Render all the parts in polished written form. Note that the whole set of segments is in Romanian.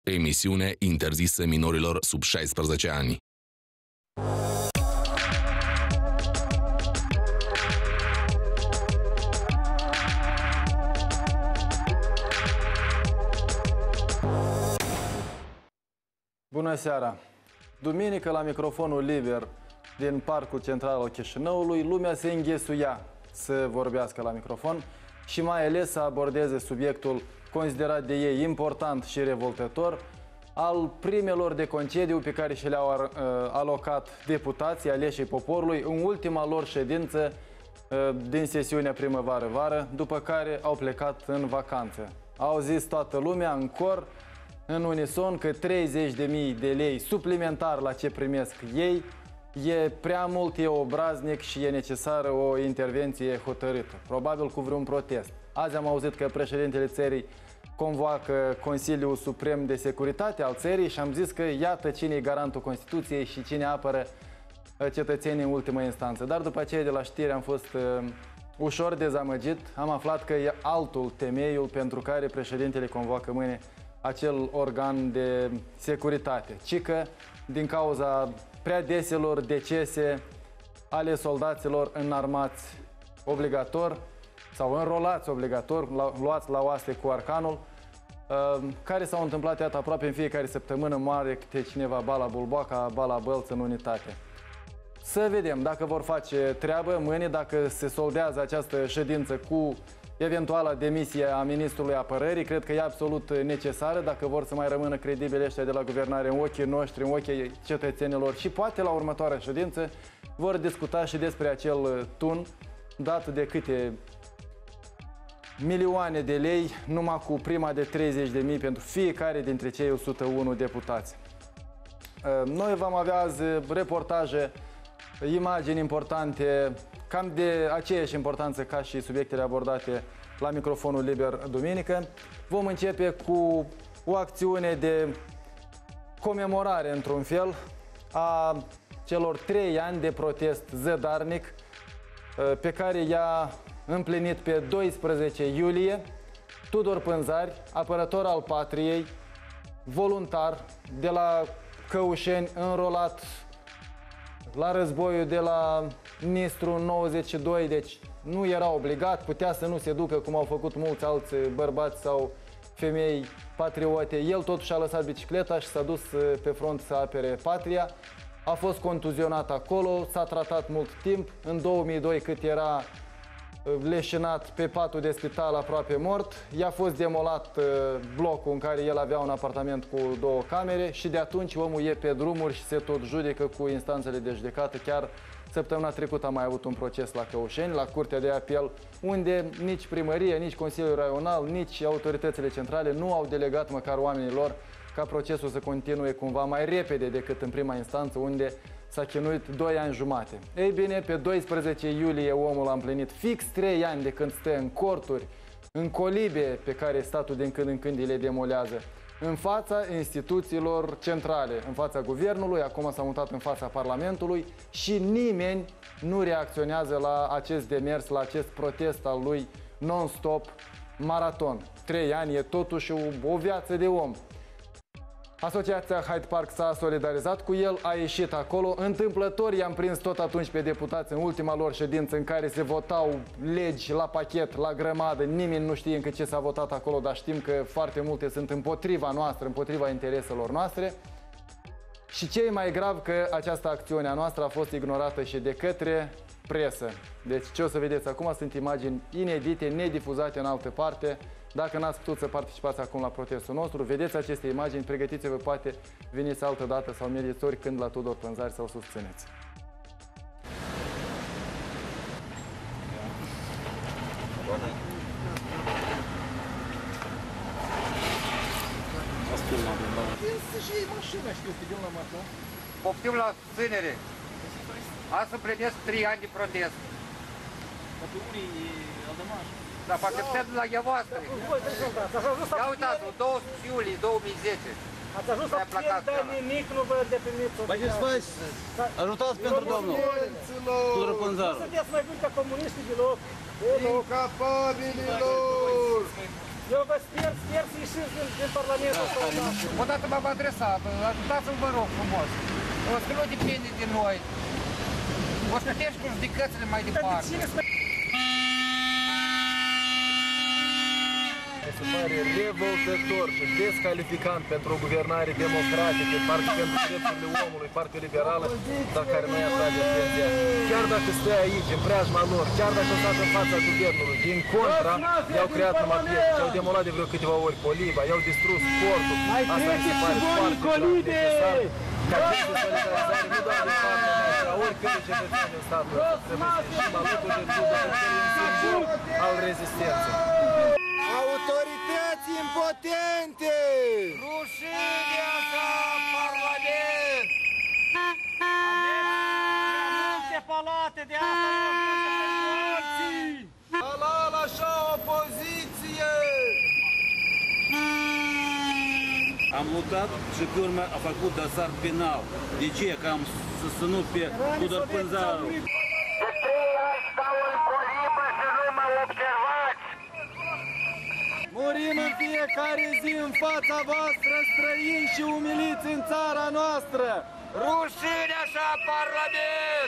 Emisiune interzisă minorilor sub 16 ani. Bună seara! Duminică, la microfonul liber din Parcul Central al Chișinăului, lumea se înghesuia să vorbească la microfon și mai ales să abordeze subiectul considerat de ei important și revoltător al primelor de concediu pe care și le-au alocat deputații aleșii poporului în ultima lor ședință din sesiunea primăvară-vară, după care au plecat în vacanță. Au zis toată lumea în cor, în unison, că 30.000 de lei suplimentar la ce primesc ei e prea mult, e obraznic și e necesară o intervenție hotărâtă, probabil cu vreun protest. Azi am auzit că președintele țării convoacă Consiliul Suprem de Securitate al țării și am zis că iată cine e garantul Constituției și cine apără cetățenii în ultimă instanță. Dar după aceea de la știri am fost ușor dezamăgit. Am aflat că e altul temeiul pentru care președintele convoacă mâine acel organ de securitate, ci că din cauza prea deselor decese ale soldaților înarmați obligator sau înrolați obligator, luați la oaste cu arcanul, care s-au întâmplat, iată, aproape în fiecare săptămână, moare câte cineva, ba la Bulboaca, ba la Bălți, în unitate. Să vedem dacă vor face treabă mâine, dacă se soldează această ședință cu eventuala demisie a ministrului apărării. Cred că e absolut necesară dacă vor să mai rămână credibili ăștia de la guvernare în ochii noștri, în ochii cetățenilor, și poate la următoarea ședință vor discuta și despre acel tun dat de câte milioane de lei numai cu prima de 30.000 pentru fiecare dintre cei 101 deputați. Noi vom avea azi reportaje, imagini importante, cam de aceeași importanță ca și subiectele abordate la microfonul liber duminică. Vom începe cu o acțiune de comemorare, într-un fel, a celor 3 ani de protest zădarnic pe care i-a împlinit pe 12 iulie Tudor Pânzari, apărător al patriei, voluntar de la Căușeni, înrolat la războiul de la Nistru 92, deci nu era obligat, putea să nu se ducă cum au făcut mulți alți bărbați sau femei patriote. El totuși a lăsat bicicleta și s-a dus pe front să apere patria. A fost contuzionat acolo, s-a tratat mult timp. În 2002, cât era leșinat pe patul de spital, aproape mort, i-a fost demolat blocul în care el avea un apartament cu 2 camere și de atunci omul e pe drumuri și se tot judecă cu instanțele de judecată. Chiar săptămâna trecută am mai avut un proces la Căușeni, la Curtea de Apel, unde nici primărie, nici Consiliul Raional, nici autoritățile centrale nu au delegat măcar oamenilor ca procesul să continue cumva mai repede decât în prima instanță, unde s-a chinuit 2 ani jumate. Ei bine, pe 12 iulie omul a împlinit fix 3 ani de când stă în corturi, în colibe pe care statul din când în când le demolează, în fața instituțiilor centrale, în fața guvernului, acum s-a mutat în fața Parlamentului și nimeni nu reacționează la acest demers, la acest protest al lui non-stop, maraton. 3 ani e totuși o viață de om. Asociația Hyde Park s-a solidarizat cu el, a ieșit acolo. Întâmplător i-am prins tot atunci pe deputați în ultima lor ședință în care se votau legi la pachet, la grămadă. Nimeni nu știe încă ce s-a votat acolo, dar știm că foarte multe sunt împotriva noastră, împotriva intereselor noastre. Și ce e mai grav, că această acțiune a noastră a fost ignorată și de către presă. Deci ce o să vedeți acum sunt imagini inedite, nedifuzate în altă parte. Dacă n-ați putut să participați acum la protestul nostru, vedeți aceste imagini, pregătiți-vă, poate veniți altă dată sau mergeți oricând la Tudor Pânzari să o susțineți. Poftim la susținere. Azi împlinesc 3 ani de protest. Dar poate puteți de la ghevastre. Ia uitați-vă, 12 iulie 2010. Ați ajuns să de nimic, nu vă deprimiți. Faceți, ajutați pentru domnul Tudor Pânzari. Nu sunteți mai buni ca comuniștii deloc. Incapabililor! Eu vă sper să ieșiți din Parlamentul ăsta. Odată m-am adresat, ajutați-mă, vă rog frumos. O să nu depinde de noi. O să puteți cu judecățile mai departe. Se pare revoltător și descalificant pentru o guvernare democratică, parcă pentru drepturile omului, parcă liberală, dar care nu-i atrage atenția. Chiar dacă stă aici, în preajma lor, chiar dacă au stat în fața guvernului, din contra, i-au creat numai piese și au demolat de vreo câteva ori Poliba, i-au distrus portul. Asta mi se pare foarte necesar. Ca gest de solidarizare, nu doar din partea mea, ci a oricărui cetățean din statul ăsta. Trebuie să ieșim alături de Tudor, care e un simbol al rezistenței. Autorități impotente! Rușine așa, Parlament! Multe palate de asta, alții! Halal așa opoziție! Am luptat și pe urmă a făcut dosar penal. De ce? Că am susținut pe Tudor Pânzaru. De 3 ani stau în colibă și nu mă observați! Murim în fiecare zi în fața voastră, străini și umiliți în țara noastră! Rușine așa, Parlament!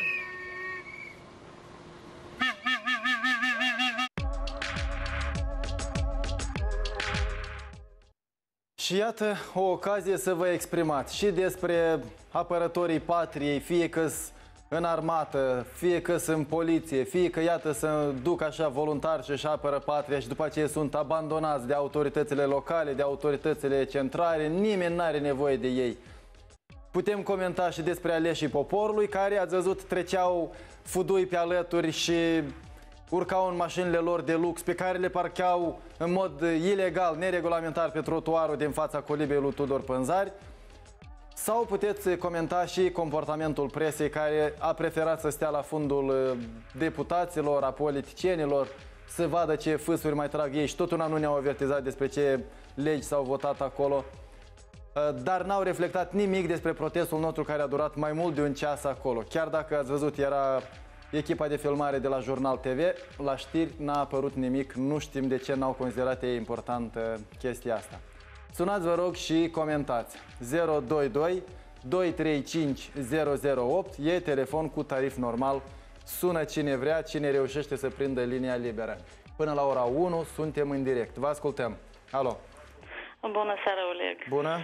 Și iată o ocazie să vă exprimați și despre apărătorii patriei, fie că-s în armată, fie că sunt în poliție, fie că iată să duc așa voluntari și își apără patria și după aceea sunt abandonați de autoritățile locale, de autoritățile centrale, nimeni nu are nevoie de ei. Putem comenta și despre aleșii poporului care, ați văzut, treceau fudui pe alături și urcau în mașinile lor de lux, pe care le parcheau în mod ilegal, neregulamentar pe trotuarul din fața colibei lui Tudor Pânzari. Sau puteți comenta și comportamentul presei care a preferat să stea la fundul deputaților, a politicienilor, să vadă ce fâsuri mai trag ei și tot una nu ne-au avertizat despre ce legi s-au votat acolo. Dar n-au reflectat nimic despre protestul nostru care a durat mai mult de un ceas acolo. Chiar dacă ați văzut, era echipa de filmare de la Jurnal TV, la știri n-a apărut nimic, nu știm de ce n-au considerat ei importantă chestia asta. Sunați, vă rog, și comentați. 022 235 008 e telefon cu tarif normal. Sună cine vrea, cine reușește să prindă linia liberă. Până la ora 1 suntem în direct. Vă ascultăm. Alo. Bună seara, Oleg. Bună.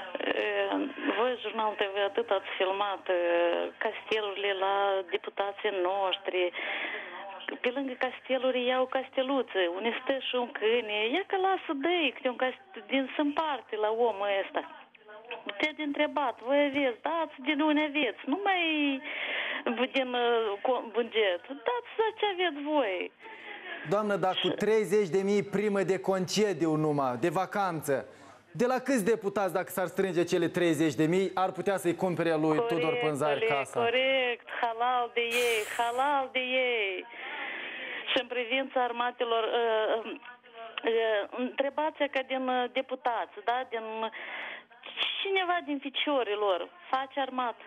Voi, Jurnal TV, atât ați filmat castelurile la deputații noștri. Pe lângă casteluri iau casteluțe, unde stă și un câine. Ia că lasă dă-i câte un din sâmparte la omul ăsta. Te-a întrebat, voi aveți, dați din unde aveți, nu mai din buget, dați ce aveți voi. Doamnă, dar cu 30.000 primă de concediu numai, de vacanță, de la câți deputați, dacă s-ar strânge cele 30.000, ar putea să-i cumpere lui Tudor Pânzari casa? Corect, halal de ei, halal de ei. Și în privința armatelor, întrebați că din deputați, da, din cineva din ficiorii lor face armată.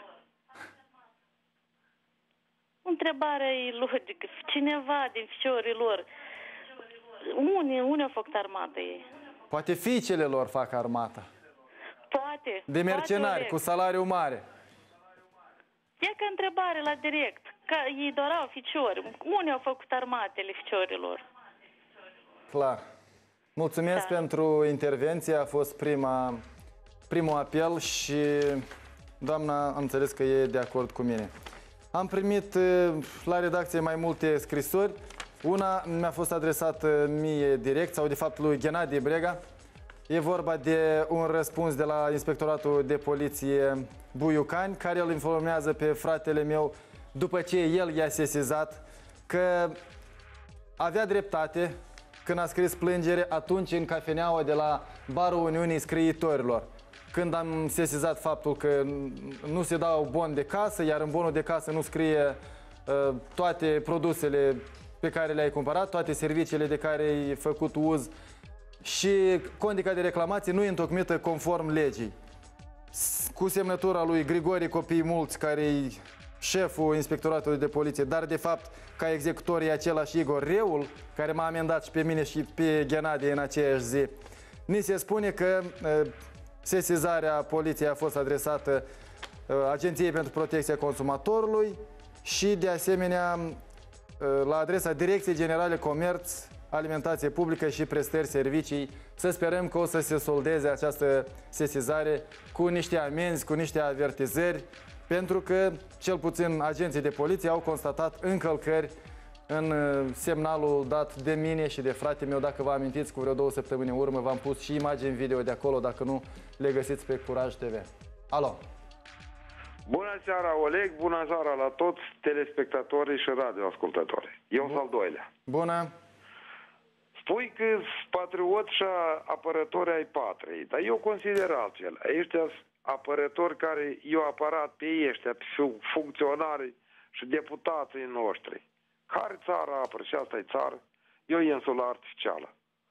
Întrebarea e logică, cineva din ficiorii lor, unde au făcut armată ei? Poate fiicele lor fac armata. Poate. De mercenari, cu salariu mare. E ca întrebare la direct. Că ei doar au ficiori. Unde au făcut armatele ficiorilor? Clar. Mulțumesc pentru intervenție. A fost primul apel și doamna am înțeles că e de acord cu mine. Am primit la redacție mai multe scrisori. Una mi-a fost adresată mie direct, sau de fapt lui Ghenadie Brega. E vorba de un răspuns de la Inspectoratul de Poliție Buiucani, care îl informează pe fratele meu, după ce el i-a sesizat, că avea dreptate când a scris plângere atunci în cafeneaua de la Barul Uniunii Scriitorilor. Când am sesizat faptul că nu se dau bon de casă, iar în bonul de casă nu scrie toate produsele pe care le-ai cumpărat, toate serviciile de care ai făcut uz și condica de reclamație nu e întocmită conform legii. Cu semnătura lui Grigore Copii Mulți, care e șeful Inspectoratului de Poliție, dar de fapt ca executor e același Igor Reul, care m-a amendat și pe mine și pe Ghenadie în aceeași zi. Ni se spune că sesizarea poliției a fost adresată Agenției pentru Protecția Consumatorului și de asemenea la adresa Direcției Generale Comerț, Alimentație Publică și Prestări Servicii. Să sperăm că o să se soldeze această sesizare cu niște amenzi, cu niște avertizări, pentru că cel puțin agenții de poliție au constatat încălcări în semnalul dat de mine și de fratele meu. Dacă vă amintiți, cu vreo 2 săptămâni în urmă v-am pus și imagini video de acolo, dacă nu le găsiți pe Curaj TV. Alo! Bună seara, Oleg! Bună seara la toți telespectatorii și radioascultătorii. Eu sunt al doilea. Bună! Spui că sunt patriot și apărători ai patriei, dar eu consider altfel. Ăștia sunt apărători care i-au apărat pe ăștia, pe funcționarii și deputații noștri. Care țară apără? Și asta e țară. Eu e insula artificială.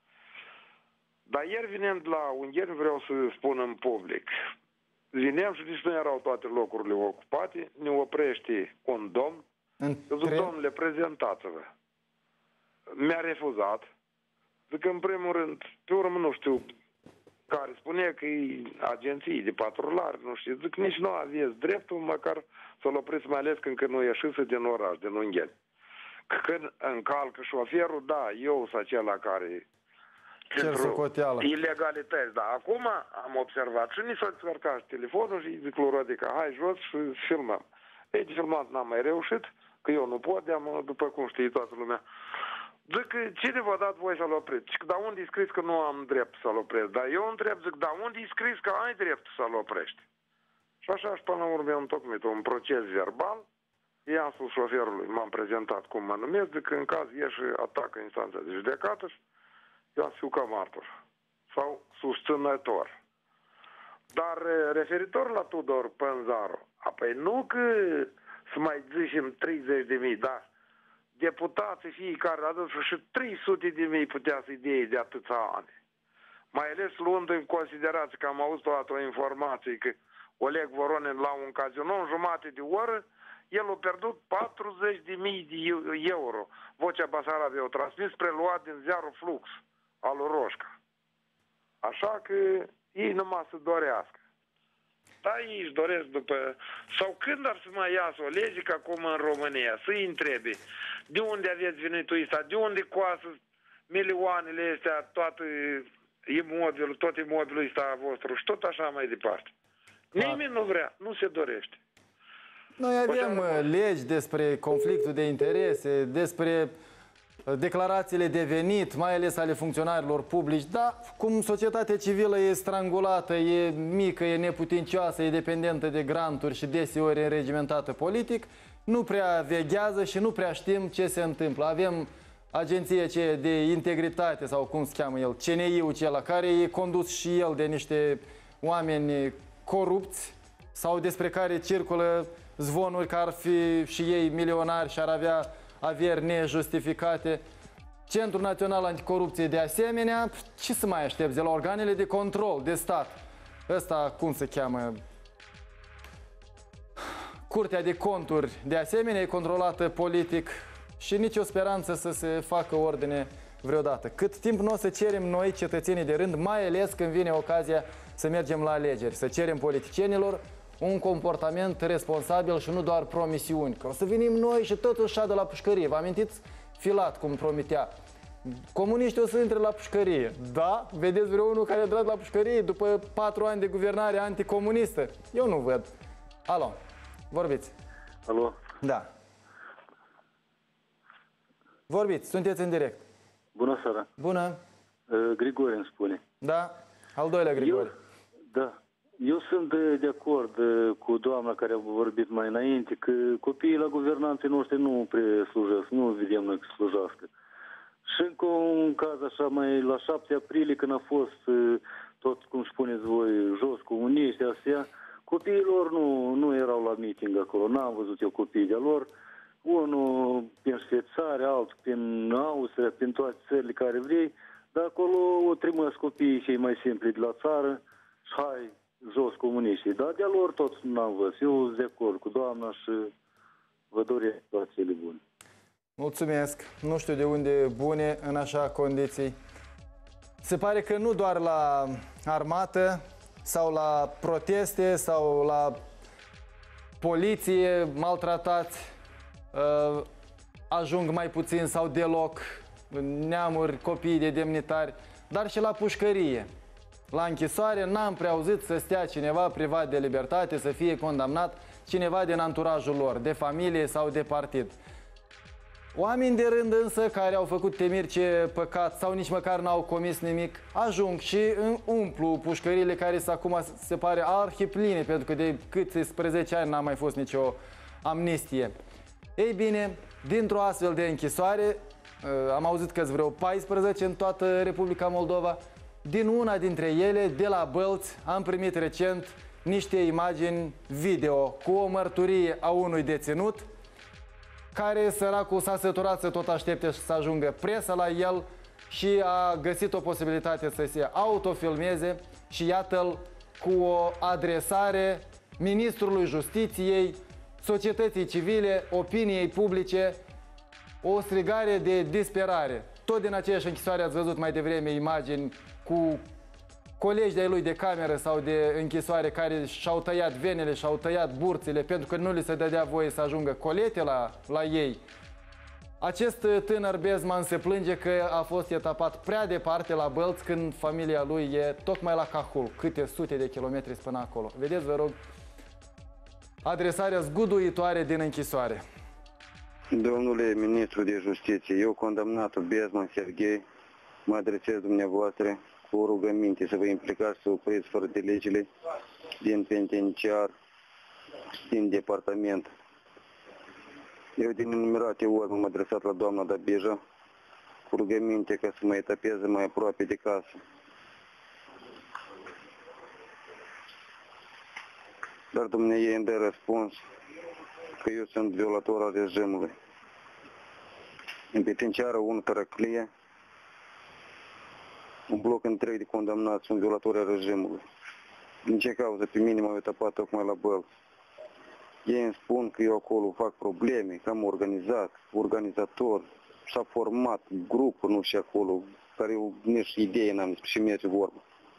Dar ieri vinând la Ungheni, vreau să spun în public. Vineam și nici nu erau toate locurile ocupate. Ne oprește un domn. Zic, domnule, prezentați-vă. Mi-a refuzat. Zic, în primul rând, pe urmă nu știu care spune că e agenții de patrulare, nu știu. Zic, nici nu aveți dreptul măcar să-l opriți, mai ales când nu ieșiți din oraș, din Ungheni. Când încalcă șoferul, da, eu sunt acela care pentru ilegalități, da. Acum am observat și ni s-a descărcat telefonul și zic lui Rodica, hai jos și filmăm. Ei, de filmat n-am mai reușit, că eu nu pot, după cum știe toată lumea. Zic, cine v-a dat voi să-l opriți? Zic, dar unde e scris că nu am drept să-l opresc? Dar eu întreb, zic, dar unde e scris că ai drept să-l oprești? Și așa și până la urmă am întocmit un proces verbal. I-am spus șoferului, m-am prezentat cum mă numesc, zic, în caz ieși atacă instanța de judecată și eu am fiu ca martor sau susținător. Dar referitor la Tudor Pânzaru, apoi nu că să mai zicem 30.000, dar deputații fiecare adus și 300.000 putea să-i dea de atâția ani. Mai ales luând în considerație că am auzit o informație că Oleg Voronin la un casino în jumate de oră el a pierdut 40.000 de euro. Vocea Basarabia o transmis preluat din ziarul Flux al lui Roșca. Așa că ei numai să dorească. Da, ei își doresc după... Sau când ar să mai iasă o lege ca acum în România, să-i întrebe de unde aveți venitul ăsta, de unde coasă milioanele astea, tot imobilul ăsta vostru și tot așa mai departe. Nimeni nu vrea, nu se dorește. Noi avem legi despre conflictul de interese, despre declarațiile de venit, mai ales ale funcționarilor publici, dar cum societatea civilă e strangulată, e mică, e neputincioasă, e dependentă de granturi și deseori înregimentată politic, nu prea veghează și nu prea știm ce se întâmplă. Avem agenția aceea de integritate, sau cum se cheamă el, CNI-ul acela, care e condus și el de niște oameni corupți sau despre care circulă zvonuri că ar fi și ei milionari și ar avea averi nejustificate. Centrul Național Anticorupție de asemenea. Ce să mai aștepți de la organele de control de stat? Ăsta cum se cheamă? Curtea de Conturi de asemenea e controlată politic și nicio speranță să se facă ordine vreodată. Cât timp nu o să cerem noi, cetățenii de rând, mai ales când vine ocazia să mergem la alegeri, să cerem politicienilor un comportament responsabil și nu doar promisiuni. Că o să venim noi și totul șadă la pușcărie. Vă amintiți Filat cum promitea? Comuniștii o să intre la pușcărie. Da? Vedeți vreunul care a intrat la pușcărie după 4 ani de guvernare anticomunistă? Eu nu văd. Alo, vorbiți. Alo? Da. Vorbiți, sunteți în direct. Bună seara. Bună. Grigore îmi spune. Da? Al doilea Grigore. Eu sunt de acord cu doamna care a vorbit mai înainte că copiii la guvernanții noștri nu prea slujesc, nu vedem noi că slujească. Și încă un caz așa mai la 7 aprilie când a fost tot, cum spuneți voi, jos comuniști, astea, copiilor nu erau la meeting acolo, n-am văzut eu copiii de-a lor. Unul prin Șveițaria, altul prin Austria, prin toate țările care vrei, dar acolo o trimis copiii cei mai simpli de la țară și hai jos comuniștii. Dar de-a lor tot n-am văzut. Eu sunt de acord cu doamna și Vă doresc toate cele bune. Mulțumesc. Nu știu de unde bune în așa condiții. Se pare că nu doar la armată sau la proteste sau la poliție maltratați ajung mai puțin sau deloc neamuri, copii de demnitari, dar și la pușcărie. La închisoare n-am prea auzit să stea cineva privat de libertate, să fie condamnat cineva din anturajul lor, de familie sau de partid. Oameni de rând însă care au făcut temiri ce păcat sau nici măcar n-au comis nimic, ajung și umplu pușcările care acum se pare arhipline, pentru că de spre 10 ani n-a mai fost nicio amnistie. Ei bine, dintr-o astfel de închisoare, am auzit că vreo 14 în toată Republica Moldova, din una dintre ele, de la Bălți, am primit recent niște imagini video cu o mărturie a unui deținut care, săracul, s-a săturat să tot aștepte să ajungă presa la el și a găsit o posibilitate să se autofilmeze și iată-l cu o adresare Ministrului Justiției, societății civile, opiniei publice, o strigare de disperare. Tot din aceeași închisoare ați văzut mai devreme imagini cu colegi de-ai lui de cameră sau de închisoare care și-au tăiat venele, și-au tăiat burțile pentru că nu li se dădea voie să ajungă colete la ei. Acest tânăr Bezman se plânge că a fost etapat prea departe la Bălți când familia lui e tocmai la Cahul, câte sute de kilometri până acolo. Vedeți, vă rog, adresarea zguduitoare din închisoare. Domnule Ministru de Justiție, eu, condamnatul Bezman Serghei, mă adresez dumneavoastră cu o rugăminte să vă implicați să opriți fără de legile din penitenciar, din departament. Eu din enumerate ori m-am adresat la doamna Dabija cu rugăminte ca să mă etapeze mai aproape de casă. Dar dumneavoastră îmi dă răspuns că eu sunt violator al regimului. În penitenciară 1 Tărăclie, un bloc întreg de condamnați sunt violatori al regimului. Din ce cauză pe mine m-au etapat tocmai la Bălți? Ei îmi spun că eu acolo fac probleme, că am organizat, organizator, s-a format grupul, nu știu acolo, care eu nici idee n-am despre ce merge vorba.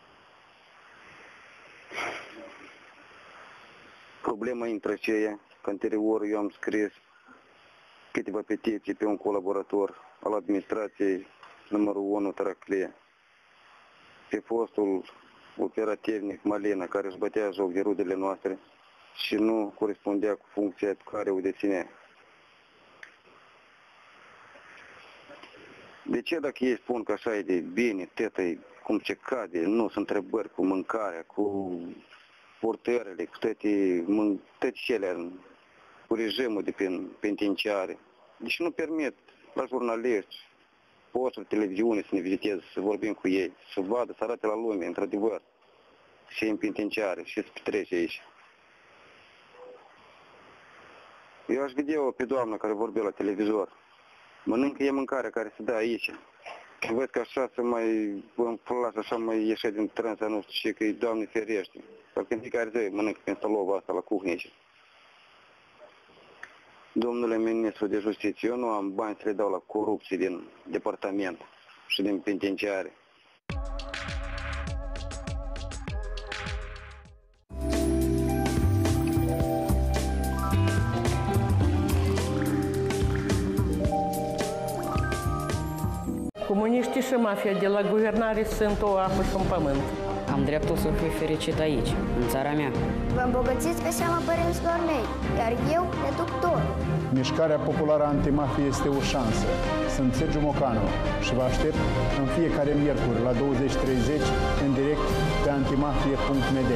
Problema intră aceea că anterior eu am scris câteva petiții pe un colaborator al administrației numărul 1 Tărăclie, pe fostul operativnic Malina, care își bătea joc de rudele noastre și nu corespundea cu funcția pe care o deținea. De ce dacă ei spun că așa e de bine, tătă, cum ce cade, nu sunt întrebări cu mâncarea, cu portările, cu toate cele, cu regimul de penitenciare? Deci nu permit la jurnaliști, posturi, televiziune să ne viziteze, să vorbim cu ei, să vadă, să arate la lume, într-adevăr, și în penitenciare, și să petrece aici. Eu aș vedea-o pe doamna care vorbea la televizor. Mănâncă e mâncarea care se dă aici. Văd că așa se mai înflas, așa mai ieșe din trânsa, nu știu ce, că-i Doamne ferește. Pentru că în fiecare zi mănâncă prin stolova asta la cuhnie aici. Domnule Ministru de Justiție, eu nu am bani să le dau la corupție din departament și din penitenciare. Comuniștii și mafia de la guvernare sunt o apă și un pământ. Am dreptul să fiu fericit aici, în țara mea. Vă îmbogățiți pe seama părinților mei, iar eu eductor. Mișcarea populară antimafie este o șansă. Sunt Sergiu Mocanu și vă aștept în fiecare miercuri la 20:30 în direct pe antimafie.md.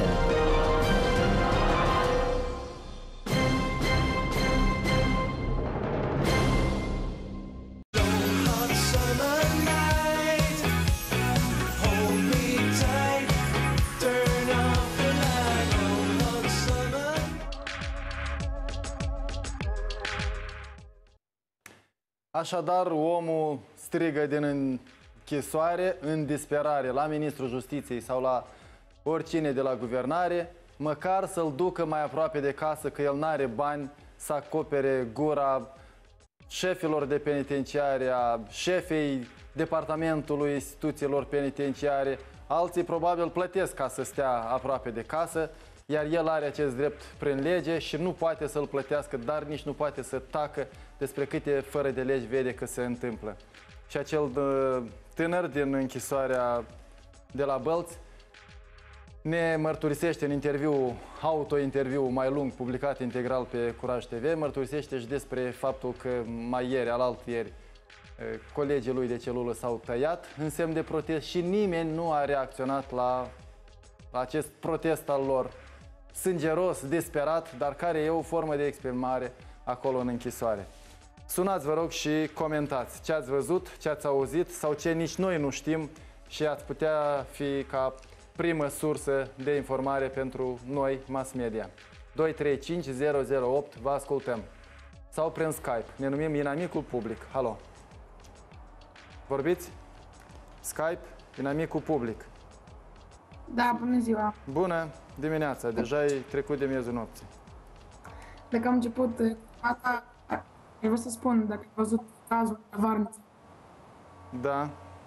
Așadar, omul strigă din închisoare în disperare la Ministrul Justiției sau la oricine de la guvernare, măcar să-l ducă mai aproape de casă, că el n-are bani să acopere gura șefilor de penitenciare, a șefei departamentului instituțiilor penitenciare. Alții probabil plătesc ca să stea aproape de casă, iar el are acest drept prin lege și nu poate să-l plătească, dar nici nu poate să tacă despre câte fără de legi vede că se întâmplă. Și acel tânăr din închisoarea de la Bălți ne mărturisește în interviu, auto-interviu mai lung, publicat integral pe Curaj TV, mărturisește și despre faptul că mai ieri, alaltăieri, colegii lui de celulă s-au tăiat în semn de protest și nimeni nu a reacționat la acest protest al lor sângeros, disperat, dar care e o formă de exprimare acolo în închisoare. Sunați, vă rog, și comentați ce ați văzut, ce ați auzit sau ce nici noi nu știm și ați putea fi ca primă sursă de informare pentru noi, mass media. 235 008, vă ascultăm. Sau prin Skype, ne numim Inamicul Public. Halo! Vorbiți? Skype, Inamicul Public. Da, bună ziua! Bună dimineața, deja ai trecut de miezul nopții. Dacă am început, vreau să spun, dacă ai văzut cazul la Varniță. Da.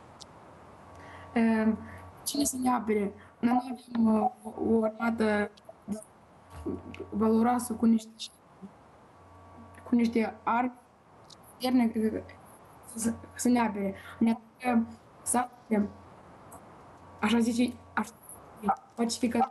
Cine să ne apere? Noi avem o armată valoroasă cu niște arme interne să ne apere. Ne să așa zice, pacificat.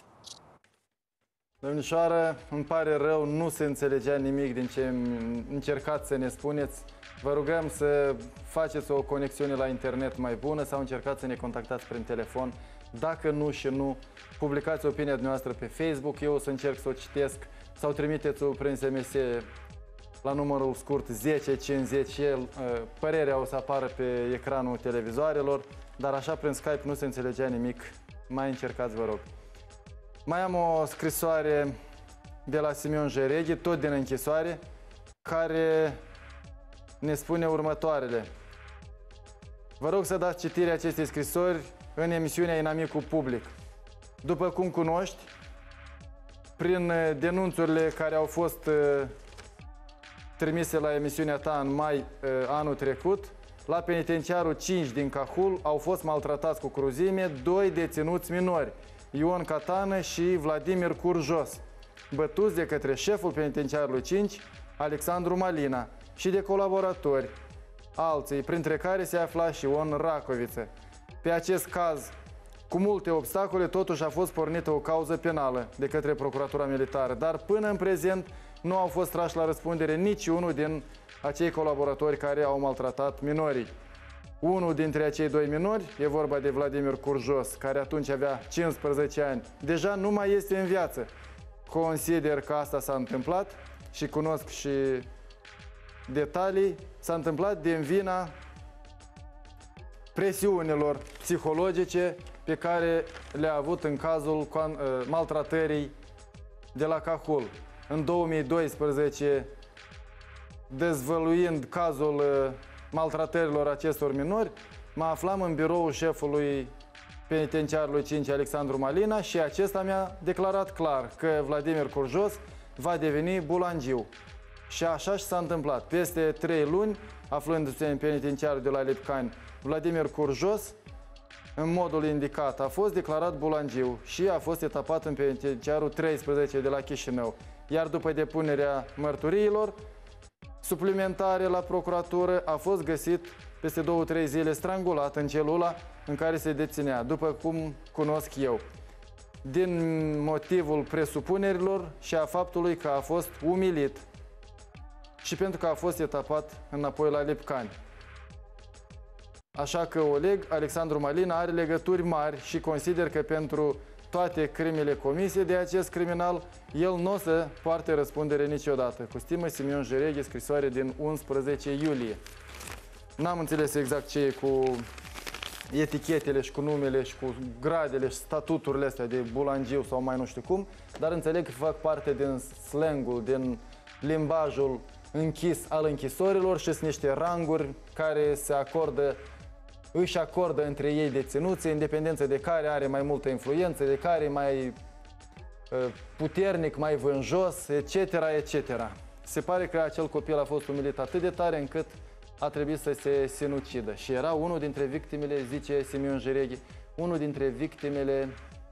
Domnișoară, îmi pare rău, nu se înțelegea nimic din ce încercați să ne spuneți. Vă rugăm să faceți o conexiune la internet mai bună sau încercați să ne contactați prin telefon. Dacă nu și nu, publicați opinia dumneavoastră pe Facebook, eu o să încerc să o citesc sau trimiteți-o prin SMS la numărul scurt 1050. Părerea o să apară pe ecranul televizoarelor, dar așa prin Skype nu se înțelegea nimic. Mai încercați, vă rog. Mai am o scrisoare de la Simion Jereghi, tot din închisoare, care ne spune următoarele. Vă rog să dați citire acestei scrisori în emisiunea Inamicul Public. După cum cunoști, prin denunțurile care au fost trimise la emisiunea ta în mai anul trecut, la penitenciarul 5 din Cahul au fost maltratați cu cruzime 2 deținuți minori, Ion Catană și Vladimir Curjos, bătuți de către șeful penitenciarului 5, Alexandru Malina, și de colaboratori alții, printre care se afla și Ion Racoviță. Pe acest caz, cu multe obstacole, totuși a fost pornită o cauză penală de către Procuratura Militară, dar până în prezent nu au fost trași la răspundere niciunul din acei colaboratori care au maltratat minorii. Unul dintre acei 2 minori, e vorba de Vladimir Curjos, care atunci avea 15 ani, deja nu mai este în viață. Consider că asta s-a întâmplat și cunosc și detalii. S-a întâmplat din vina presiunilor psihologice pe care le-a avut în cazul maltratării de la Cahul. În 2012, dezvăluind cazul maltratărilor acestor minori, mă aflam în biroul șefului penitenciarului 5, Alexandru Malina, și acesta mi-a declarat clar că Vladimir Curjos va deveni bulangiu. Și așa și s-a întâmplat. Peste 3 luni, aflându-se în penitenciarul de la Lipcani, Vladimir Curjos, în modul indicat, a fost declarat bulangiu și a fost etapat în penitenciarul 13 de la Chișinău. Iar după depunerea mărturiilor suplimentare la procuratură, a fost găsit peste 2-3 zile strangulat în celula în care se deținea, după cum cunosc eu, din motivul presupunerilor și a faptului că a fost umilit și pentru că a fost etapat înapoi la Lipcani. Așa că Oleg Alexandru Malina are legături mari și consider că pentru toate crimele comise de acest criminal, el nu o să poarte răspundere niciodată. Cu stimă, Simion Jereghi, scrisoare din 11 iulie. N-am înțeles exact ce e cu etichetele și cu numele și cu gradele și statuturile astea de bulangiu sau mai nu știu cum, dar înțeleg că fac parte din slangul, din limbajul închis al închisorilor și sunt niște ranguri care își acordă între ei deținuții, în dependență de care are mai multă influență, de care e mai puternic, mai vânjos, etc., etc. se pare că acel copil a fost umilit atât de tare încât a trebuit să se sinucidă. Și era unul dintre victimele, zice Simion Jereghi, unul dintre victimele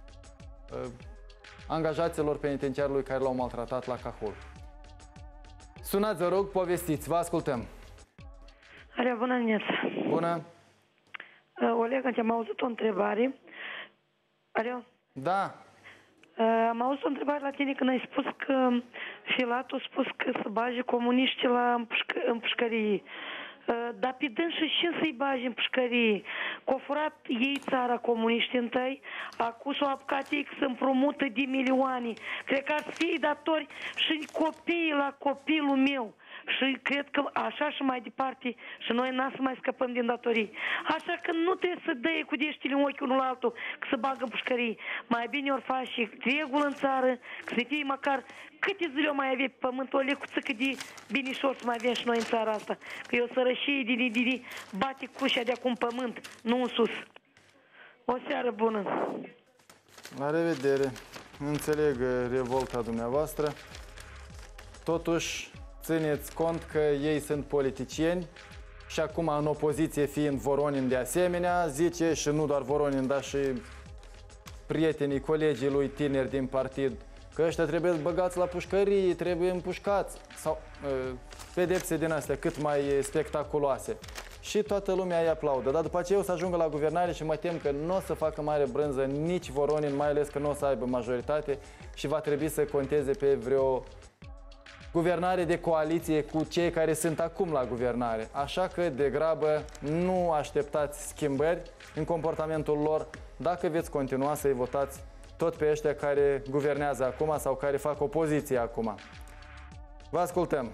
angajaților penitenciarului care l-au maltratat la Cahul. Sunați, vă rog, povestiți, vă ascultăm. Alea, bună dimineața. Bună. Oleg, am auzit o întrebare. Alea? Da. Am auzit o întrebare la tine când ai spus că Filat a spus că să bage comuniștii în pușcărie. Dar pe dânsă și să-i bagi în pușcărie? Că-au furat ei țara comuniștii întâi, acum s-au apucat ei să împrumută de milioane. Cred că ar fi datori și copiii la copilul meu. Și cred că așa și mai departe și noi n-am să mai scăpăm din datorii. Așa că nu trebuie să dai cu deștile în ochi unul altul că să bagă în pușcării. Mai bine ori faci și regulă în țară, că să fie măcar câte zile o mai avea pe pământ, o lecuță cât de binișor să mai avem și noi în țara asta. Că e o sărășie de bate cușa de acum în pământ, nu în sus. O seară bună! La revedere! Înțeleg revolta dumneavoastră. Totuși, țineți cont că ei sunt politicieni și acum în opoziție fiind Voronin de asemenea, zice, și nu doar Voronin, dar și prietenii, colegii lui tineri din partid, că ăștia trebuie băgați la pușcării, trebuie împușcați sau pedepse din astea cât mai spectaculoase. Și toată lumea îi aplaudă, dar după aceea o să ajungă la guvernare și mă tem că nu o să facă mare brânză nici Voronin, mai ales că nu o să aibă majoritate și va trebui să conteze pe vreo guvernare de coaliție cu cei care sunt acum la guvernare. Așa că, degrabă, nu așteptați schimbări în comportamentul lor dacă veți continua să-i votați tot pe ăștia care guvernează acum sau care fac opoziție acum. Vă ascultăm.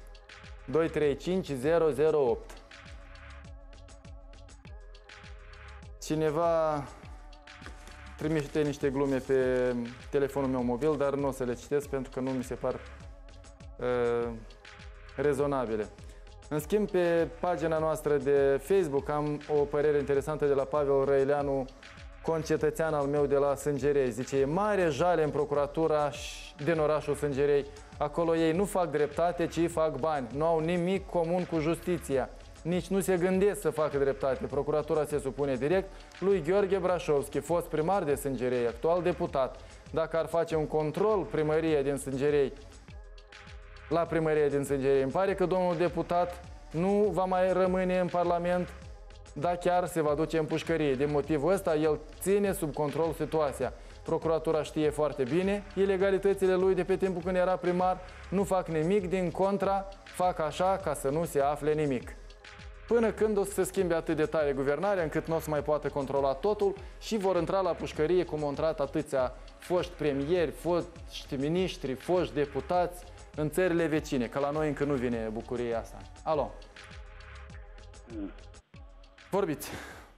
235008. Cineva trimite niște glume pe telefonul meu mobil, dar nu o să le citesc pentru că nu mi se par rezonabile. În schimb, pe pagina noastră de Facebook am o părere interesantă de la Pavel Răileanu, concetățean al meu de la Sângerei. Zice, e mare jale în procuratura din orașul Sângerei. Acolo ei nu fac dreptate, ci fac bani. Nu au nimic comun cu justiția. Nici nu se gândesc să facă dreptate. Procuratura se supune direct lui Gheorghe Brașovski, fost primar de Sângerei, actual deputat. Dacă ar face un control primăria din Sângerei, la primăria din Sângerei, îmi pare că domnul deputat nu va mai rămâne în Parlament, dar chiar se va duce în pușcărie. Din motivul ăsta, el ține sub control situația. Procuratura știe foarte bine ilegalitățile lui de pe timpul când era primar, nu fac nimic, din contra, fac așa ca să nu se afle nimic. Până când o să se schimbe atât de tare guvernarea încât nu o să mai poată controla totul și vor intra la pușcărie cum au intrat atâția foști premieri, foști miniștri, foști deputați în țările vecine, că la noi încă nu vine bucuria asta. Alo? Vorbiți.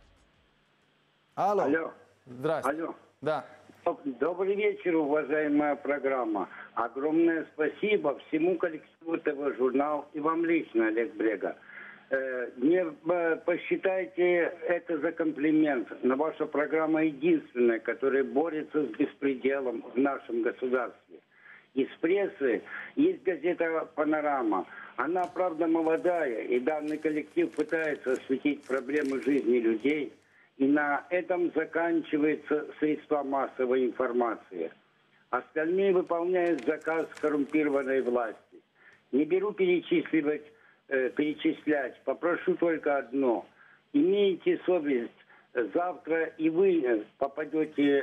Алло. Алло. Здравствуйте. Алло. Да. Добрый вечер, уважаемая программа. Огромное спасибо всему коллективу ТВ «Журнал» и вам лично, Олег Брега. Не посчитайте это за комплимент. Но ваша программа единственная, которая борется с беспределом в нашем государстве. Из прессы есть газета «Панорама». Она, правда, молодая, и данный коллектив пытается осветить проблемы жизни людей, и на этом заканчивается средства массовой информации. Остальные выполняют заказ коррумпированной власти. Не беру перечислять, попрошу только одно. Имейте совесть, завтра и вы попадете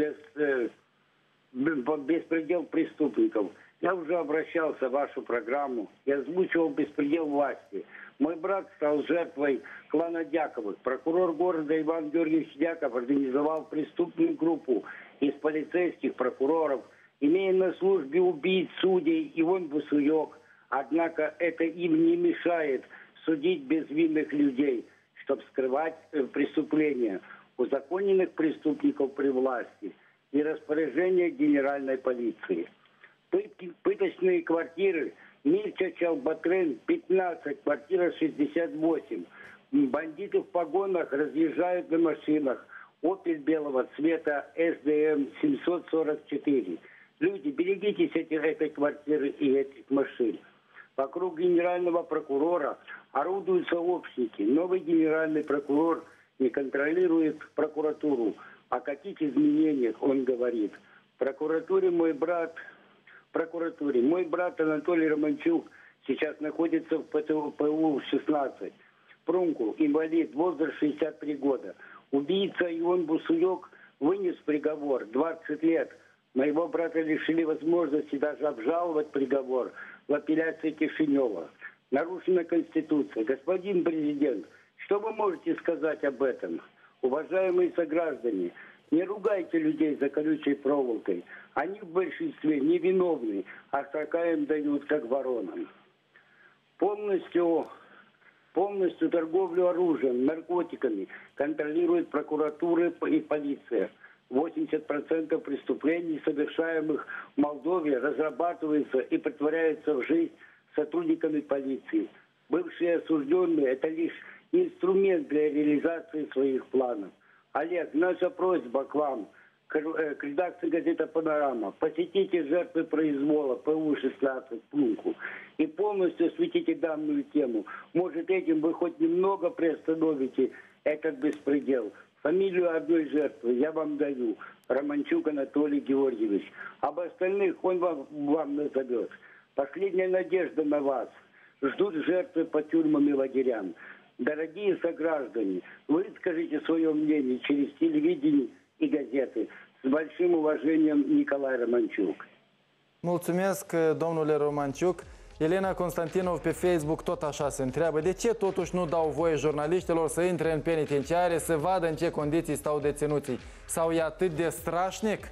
в беспредел преступников. Я уже обращался в вашу программу и озвучивал беспредел власти. Мой брат стал жертвой клана Дяковых. Прокурор города Иван Георгиевич Дяков организовал преступную группу из полицейских, прокуроров, имея на службе убийц, судей и вон Бусуёк. Однако это им не мешает судить безвинных людей, чтобы скрывать преступления узаконенных преступников при власти и распоряжение генеральной полиции. Пыточные квартиры Мирча Чалбатрын 15, квартира 68. Бандиты в погонах разъезжают на машинах. Опель белого цвета СДМ 744. Люди, берегитесь этой квартиры и этих машин. Вокруг генерального прокурора орудуют сообщники. Новый генеральный прокурор не контролирует прокуратуру. О каких изменениях он говорит? Мой брат Анатолий Романчук сейчас находится в ПТУ-16. Прункул, инвалид, возраст 63 года. Убийца Ион Бусуёк вынес приговор 20 лет. Моего брата лишили возможности даже обжаловать приговор в апелляции Кишинева. Нарушена Конституция. Господин президент, что вы можете сказать об этом? Уважаемые сограждане, не ругайте людей за колючей проволокой. Они в большинстве невиновны, а строка им дают как воронам. Полностью торговлю оружием, наркотиками контролирует прокуратура и полиция. 80% преступлений, совершаемых в Молдове, разрабатываются и претворяются в жизнь сотрудниками полиции. Бывшие осужденные – это лишь инструмент для реализации своих планов. Олег, наша просьба к вам, к редакции газеты «Панорама». Посетите жертвы произвола ПУ-16 Плунку и полностью осветите данную тему. Может, этим вы хоть немного приостановите этот беспредел. Фамилию одной жертвы я вам даю. Романчук Анатолий Георгиевич. Об остальных он вам назовет. Последняя надежда на вас. Ждут жертвы по тюрьмам и лагерям. Дорогие сограждане, выскажите свое мнение через телевидение и газеты. С большим уважением, Николай Романчук. Mulțumesc, domnule Romanciuc. Elena Constantinov pe Facebook tot așa se întreabă de ce totuși nu dau voie jurnaliștilor să intre în penitenciare, să vadă în ce condiții stau deținuții. Sau e atât de strașnic?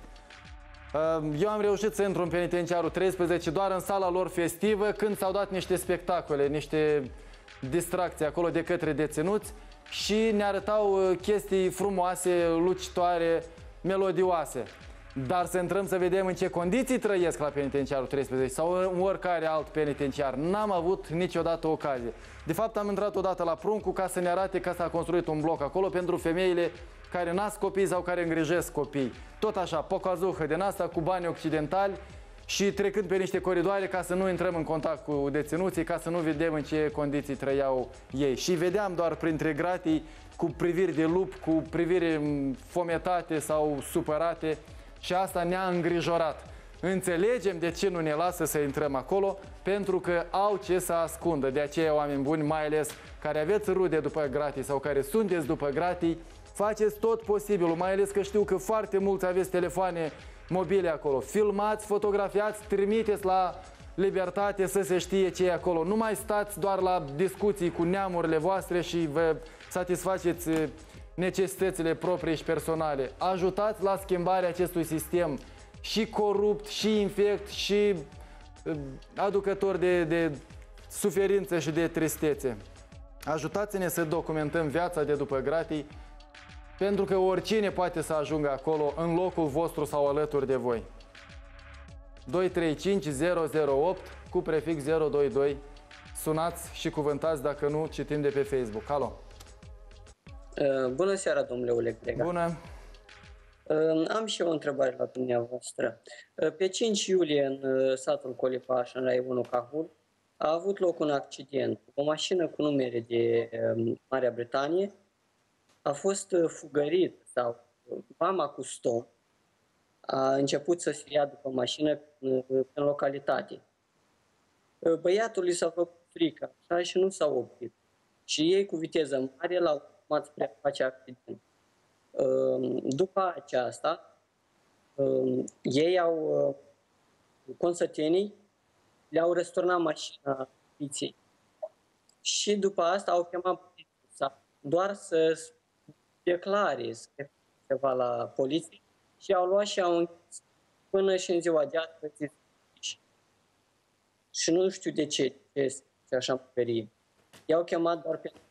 Eu am reușit să intru în penitenciarul 13 doar în sala lor festivă când s-au dat niște spectacole, niște distracții acolo de către deținuți și ne arătau chestii frumoase, lucitoare, melodioase. Dar să intrăm să vedem în ce condiții trăiesc la penitenciarul 13 sau în oricare alt penitenciar. N-am avut niciodată ocazie. De fapt, am intrat odată la Pruncu ca să ne arate că s-a construit un bloc acolo pentru femeile care nasc copii sau care îngrijesc copii. Tot așa, pocazuhă din asta cu bani occidentali și trecând pe niște coridoare ca să nu intrăm în contact cu deținuții, ca să nu vedem în ce condiții trăiau ei. Și vedeam doar printre gratii cu priviri de lup, cu priviri fometate sau supărate. Și asta ne-a îngrijorat. Înțelegem de ce nu ne lasă să intrăm acolo, pentru că au ce să ascundă. De aceea, oameni buni, mai ales care aveți rude după gratii sau care sunteți după gratii, faceți tot posibilul, mai ales că știu că foarte mulți aveți telefoane mobile acolo. Filmați, fotografiați, trimiteți la Libertate să se știe ce e acolo. Nu mai stați doar la discuții cu neamurile voastre și vă satisfaceți necesitățile proprii și personale. Ajutați la schimbarea acestui sistem și corupt, și infect, și aducător de suferință și de tristețe. Ajutați-ne să documentăm viața de după gratii, pentru că oricine poate să ajungă acolo în locul vostru sau alături de voi. 235 008 cu prefix 022. Sunați și cuvântați dacă nu citim de pe Facebook. Alo! Bună seara, domnule Oleg Grega. Bună! Am și eu o întrebare la dumneavoastră. Pe 5 iulie, în satul Colipaș, în raionul Cahul, a avut loc un accident. O mașină cu numere de Marea Britanie a fost fugărit, sau mama cu stom a început să se ia după mașină în localitate. Băiatul i s-a făcut frică așa, și nu s-a oprit. Și ei, cu viteză mare, l-au urmat spre a face accident. După aceasta, ei consătenii le-au răsturnat mașina poliției. Și după asta au chemat poliția doar să declare ceva la poliție și au luat și au închis până și în ziua de astăzi. Și nu știu de ce este așa mărie. I-au chemat doar pe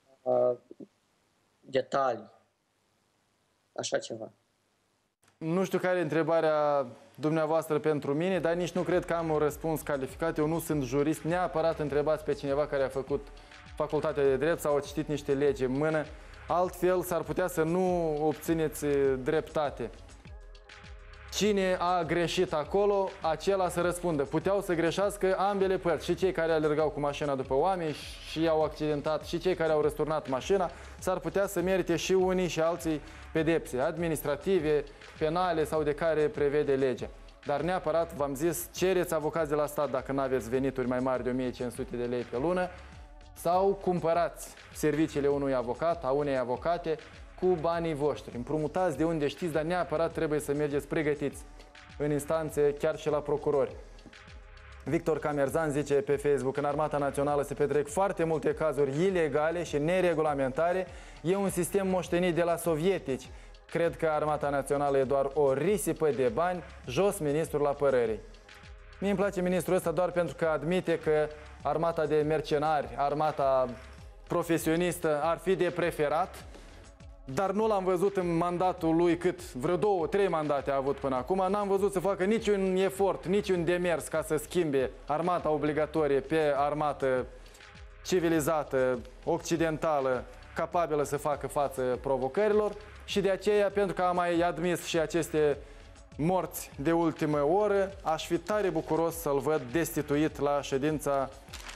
detalii. Așa ceva. Nu știu care e întrebarea dumneavoastră pentru mine, dar nici nu cred că am un răspuns calificat. Eu nu sunt jurist. Neapărat întrebați pe cineva care a făcut facultatea de drept sau a citit niște legi în mână. Altfel s-ar putea să nu obțineți dreptate. cine a greșit acolo, acela să răspundă. Puteau să greșească ambele părți, și cei care alergau cu mașina după oameni și i-au accidentat, și cei care au răsturnat mașina, s-ar putea să merite și unii și alții pedepse administrative, penale sau de care prevede legea. Dar neapărat, v-am zis, cereți avocați de la stat dacă nu aveți venituri mai mari de 1500 de lei pe lună sau cumpărați serviciile unui avocat, a unei avocate, cu banii voștri. Împrumutați de unde știți, dar neapărat trebuie să mergeți pregătiți în instanțe, chiar și la procurori. Victor Camerzan zice pe Facebook: în Armata Națională se petrec foarte multe cazuri ilegale și neregulamentare. E un sistem moștenit de la sovietici. Cred că Armata Națională e doar o risipă de bani. Jos ministrul apărării. Mie îmi place ministrul ăsta doar pentru că admite că armata de mercenari, armata profesionistă ar fi de preferat, dar nu l-am văzut în mandatul lui vreo 2-3 mandate a avut până acum. N-am văzut să facă niciun efort, niciun demers ca să schimbe armata obligatorie pe armată civilizată, occidentală, capabilă să facă față provocărilor. Și de aceea, pentru că am mai admis și aceste morți de ultimă oră, aș fi tare bucuros să-l văd destituit la ședința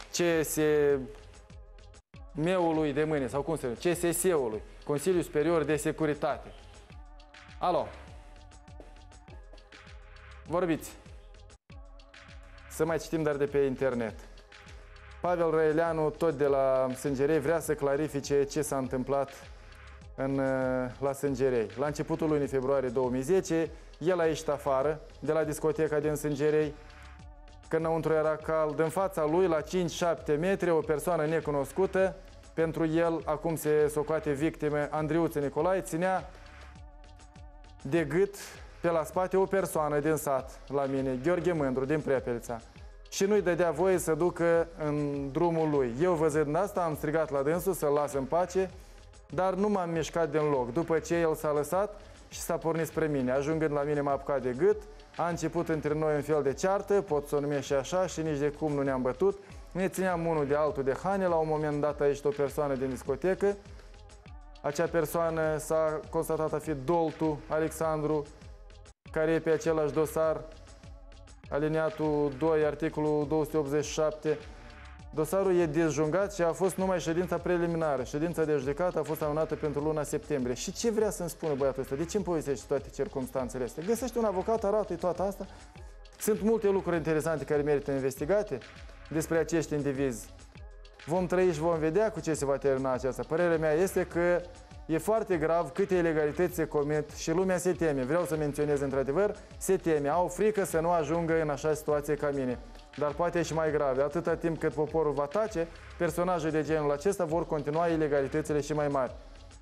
CSM-ului de mâine, sau cum se numește, CSS-ului, Consiliul Superior de Securitate. Alo? Vorbiți. Să mai citim, dar de pe internet. Pavel Răileanu, tot de la Sângerei, vrea să clarifice ce s-a întâmplat la Sângerei. La începutul lunii februarie 2010, el a ieșit afară de la discoteca din Sângerei, că înăuntru era cald. În fața lui, la 5-7 metri, o persoană necunoscută, pentru el, acum se socoate victime, Andriuță Nicolae, ținea de gât pe la spate o persoană din sat la mine, Gheorghe Mândru, din Prepelița, și nu-i dădea voie să ducă în drumul lui. Eu, văzând asta, am strigat la dânsul să-l las în pace, dar nu m-am mișcat din loc. După ce el s-a lăsat și s-a pornit spre mine, ajungând la mine m-a apucat de gât, a început între noi un fel de ceartă, pot să o numesc și așa, și nici de cum nu ne-am bătut. Ne țineam unul de altul de haine, la un moment dat a ieșit o persoană din discotecă. Acea persoană s-a constatat a fi Doltu Alexandru, care e pe același dosar, aliniatul 2, articolul 287. Dosarul e dezjungat și a fost numai ședința preliminară. Ședința de judecată a fost amânată pentru luna septembrie. Și ce vrea să-mi spună băiatul ăsta? De ce îmi povestești toate circumstanțele astea? Găsește un avocat, arată-i toată asta. Sunt multe lucruri interesante care merită investigate despre acești indivizi. Vom trăi și vom vedea cu ce se va termina aceasta. Părerea mea este că e foarte grav câte ilegalități se comit și lumea se teme. Vreau să menționez într-adevăr, se teme, au frică să nu ajungă în așa situație ca mine. Dar poate e și mai grave. Atâta timp cât poporul va tace, personaje de genul acesta vor continua ilegalitățile și mai mari.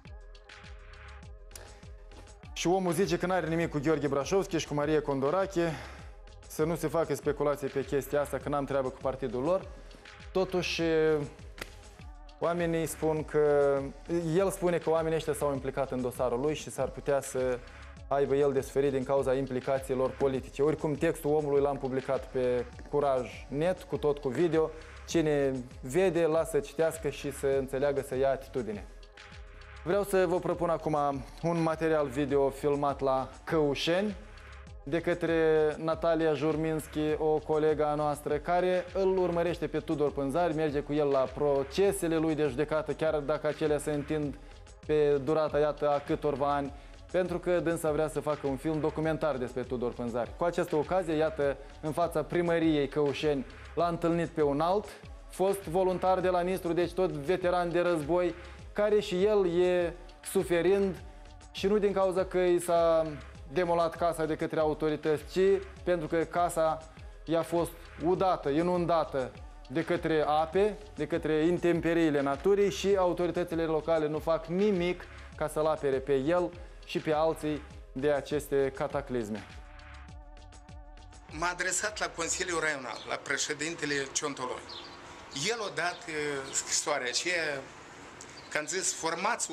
Și omul zice că n-are nimic cu Gheorghe Brașovski și cu Maria Condorache, să nu se facă speculații pe chestia asta, că n-am treabă cu partidul lor. Totuși, oamenii spun că... El spune că oamenii ăștia s-au implicat în dosarul lui și s-ar putea să aibă el de suferit din cauza implicațiilor politice. Oricum, textul omului l-am publicat pe Curaj.net, cu tot cu video. Cine vede, lasă citească și să înțeleagă, să ia atitudine. Vreau să vă propun acum un material video filmat la Căușeni de către Natalia Jurminski, o colega noastră, care îl urmărește pe Tudor Pânzari, merge cu el la procesele lui de judecată, chiar dacă acelea se întind pe durata, iată, a câtorva ani, pentru că dânsa vrea să facă un film documentar despre Tudor Pânzari. Cu această ocazie, iată, în fața primăriei Căușeni, l-a întâlnit pe un alt fost voluntar de la Nistru, deci tot veteran de război, care și el e suferind, și nu din cauza că i s-a demolat casa de către autorități, ci pentru că casa i-a fost udată, inundată de către ape, de către intemperiile naturii, și autoritățile locale nu fac nimic ca să-l apere pe el și pe alții de aceste cataclisme. M-a adresat la Consiliul Raional, la președintele Ciontoloi. El a dat scrisoarea aceea, că am zis, formați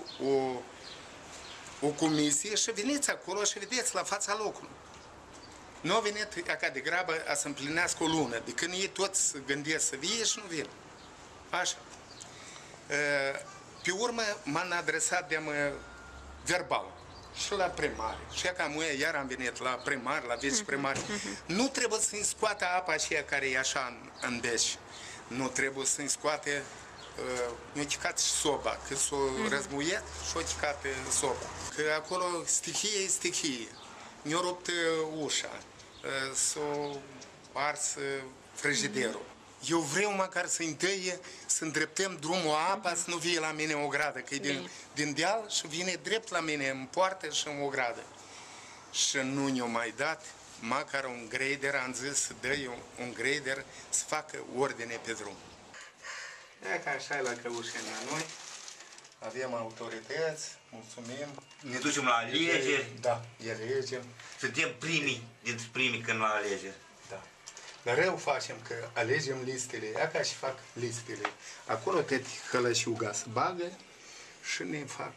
o comisie și veniți acolo și vedeți la fața locului. Nu a venit ca de grabă a să împlinească o lună, de când ei toți gândesc să vie și nu vin. Așa. Pe urmă m-am adresat de verbal. și la primar. Și ca muia iar am venit la primar, la viceprimar. Nu trebuie să-i scoată apa aceea care e așa în deci. Nu trebuie să-i scoate mi-a chicat și soba, că s-o răzmuiet și-o chicat soba. Că acolo stihie e stihie. Mi-a rupt ușa, s-o ars frigiderul. Eu vreau măcar să întâi să îndreptăm drumul apa, să nu vie la mine o gradă, că e din deal și vine drept la mine în poartă și în o gradă. Și nu ne-o mai dat, măcar un grader, am zis să dă un grader să facă ordine pe drum. E ca așa e la Căușeni la noi, avem autorități, mulțumim. Ne ducem la alegeri. Da, elegem. Suntem dintre primii când la alegeri. Da. Dar rău facem că alegem listele, ea ca și fac listele. Acolo te hălășiuga să bagă și ne fac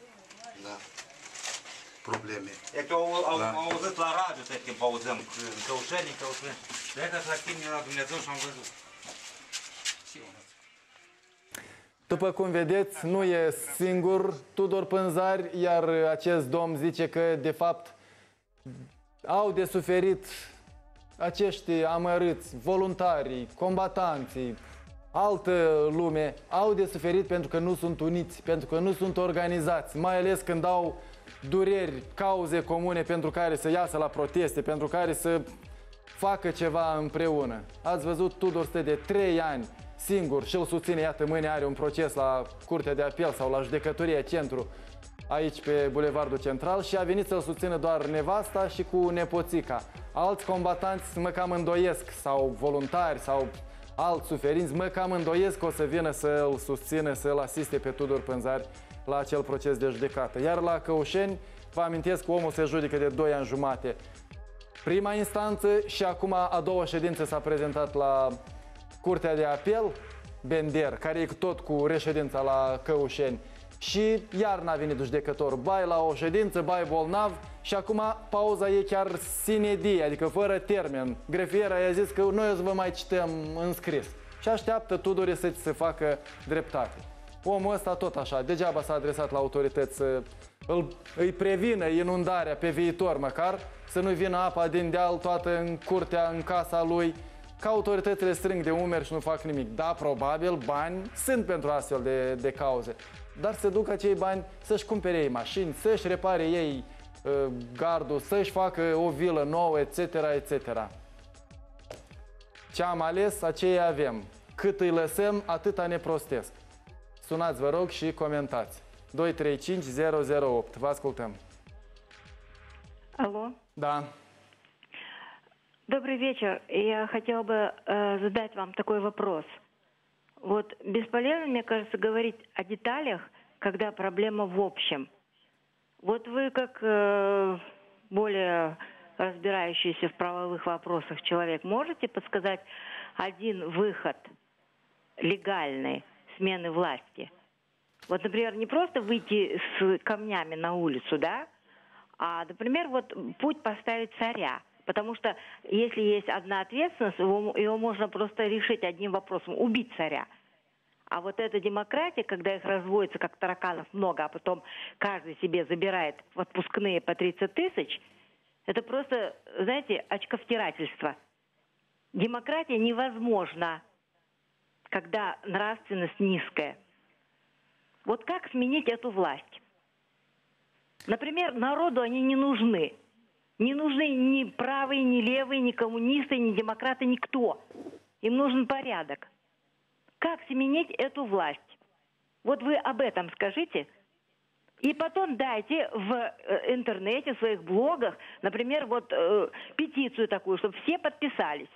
probleme. E că au auzit la radio tot timp, auzăm în Căușeni, de aia să achim la Dumnezeu și am văzut. După cum vedeți, nu e singur Tudor Pânzari, iar acest domn zice că, de fapt, au de suferit acești amărâți, voluntarii, combatanții, altă lume, au de suferit pentru că nu sunt uniți, pentru că nu sunt organizați, mai ales când au dureri, cauze comune pentru care să iasă la proteste, pentru care să facă ceva împreună. Ați văzut, Tudor stă de 3 ani singur și îl susține, iată, mâine are un proces la Curtea de Apel sau la Judecătoria Centru, aici pe Bulevardul Central, și a venit să-l susțină doar nevasta și cu nepoțica. Alți combatanți mă cam îndoiesc, sau voluntari, sau alți suferinți, mă cam îndoiesc că o să vină să-l susțină, să-l asiste pe Tudor Pânzari la acel proces de judecată. Iar la Căușeni, vă amintesc că omul se judecă de 2 ani jumate. Prima instanță și acum a doua ședință s-a prezentat la Curtea de Apel, Bender, care e tot cu reședința la Căușeni. Și iar n-a venit judecător, bai la o ședință, bai bolnav, și acum pauza e chiar sine die, adică fără termen. Grefiera i-a zis că noi o să vă mai cităm în scris. Și așteaptă Tudor să se facă dreptate. Omul ăsta tot așa, degeaba s-a adresat la autorități să îi prevină inundarea pe viitor măcar, să nu vină apa din deal toată în curtea, în casa lui, că autoritățile strâng de umeri și nu fac nimic. Da, probabil bani sunt pentru astfel de cauze, dar să ducă acei bani să-și cumpere ei mașini, să-și repare ei gardul, să-și facă o vilă nouă, etc., etc. Ce am ales, aceea avem. Cât îi lăsăm, atâta ne prostesc. Sunați, vă rog, și comentați. 235 008. Vă ascultăm. Алло. Да. Добрый вечер. Я хотела бы задать вам такой вопрос. Вот бесполезно, мне кажется, говорить о деталях, когда проблема в общем. Вот вы, как более разбирающийся в правовых вопросах человек, можете подсказать один выход легальной смены власти? Вот, например, не просто выйти с камнями на улицу, да, а, например, вот путь поставить царя. Потому что если есть одна ответственность, его можно просто решить одним вопросом – убить царя. А вот эта демократия, когда их разводится как тараканов много, а потом каждый себе забирает в отпускные по 30 тысяч, это просто, знаете, очковтирательство. Демократия невозможна, когда нравственность низкая. Вот как сменить эту власть? Например, народу они не нужны. Не нужны ни правые, ни левые, ни коммунисты, ни демократы, никто. Им нужен порядок. Как сменить эту власть? Вот вы об этом скажите. И потом дайте в интернете, в своих блогах, например, вот петицию такую, чтобы все подписались.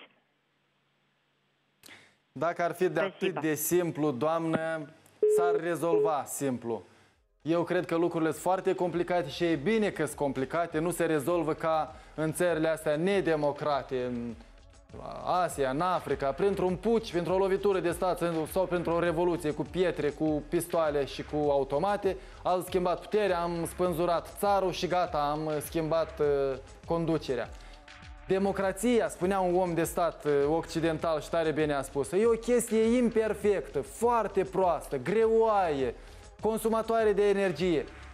Dacă ar fi de atât de simplu, doamnă, s-ar rezolva simplu. Eu cred că lucrurile sunt foarte complicate și e bine că sunt complicate, nu se rezolvă ca în țările astea nedemocrate, în Asia, în Africa, printr-un puci, printr-o lovitură de stat sau printr-o revoluție cu pietre, cu pistoale și cu automate. Am schimbat puterea, am spânzurat țarul și gata, am schimbat conducerea. Democrația, spunea un om de stat occidental și tare bine a spus, e o chestie imperfectă, foarte proastă, greoaie, consumatoare de energie.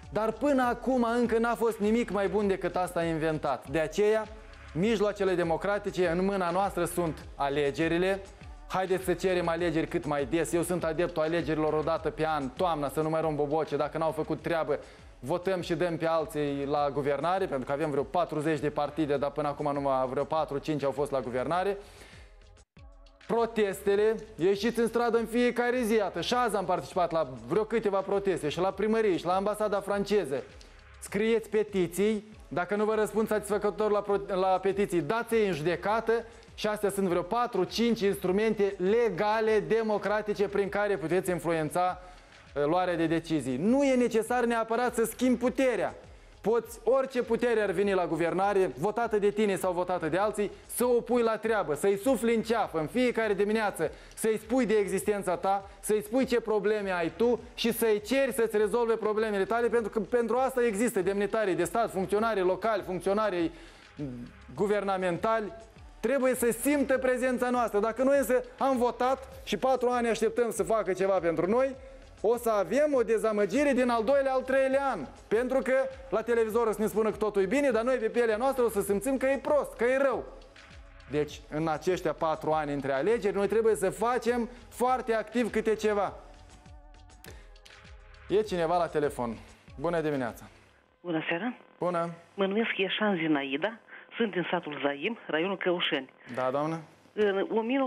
Dar până acum încă n-a fost nimic mai bun decât asta inventat. De aceea, mijloacele democratice în mâna noastră sunt alegerile. Haideți să cerem alegeri cât mai des. Eu sunt adeptul alegerilor o dată pe an, toamna, să numărăm boboce. Dacă n-au făcut treabă, votăm și dăm pe alții la guvernare, pentru că avem vreo 40 de partide, dar până acum numai vreo 4-5 au fost la guvernare. Protestele, ieșiți în stradă în fiecare zi, iată, și azi am participat la vreo câteva proteste și la primărie și la ambasada franceză. Scrieți petiții, dacă nu vă răspund satisfăcător la petiții, dați-i în judecată și astea sunt vreo 4-5 instrumente legale, democratice, prin care puteți influența luarea de decizii. Nu e necesar neapărat să schimbi puterea. Poți, orice putere ar veni la guvernare, votată de tine sau votată de alții, să o pui la treabă, să-i sufli în ceafă în fiecare dimineață, să-i spui de existența ta, să-i spui ce probleme ai tu și să-i ceri să-ți rezolve problemele tale, pentru că pentru asta există demnitarii de stat, funcționarii locali, funcționarii guvernamentali. Trebuie să simtă prezența noastră. Dacă noi însă am votat și 4 ani așteptăm să facă ceva pentru noi, o să avem o dezamăgire din al doilea, al treilea an. Pentru că la televizor o să ne spună că totul e bine, dar noi pe pielea noastră o să simțim că e prost, că e rău. Deci, în aceștia 4 ani între alegeri, noi trebuie să facem foarte activ câte ceva. E cineva la telefon. Bună dimineața! Bună seara! Bună! Mă numesc Ieșan Zinaida, sunt din satul Zaim, raionul Căușeni. Da, doamnă? În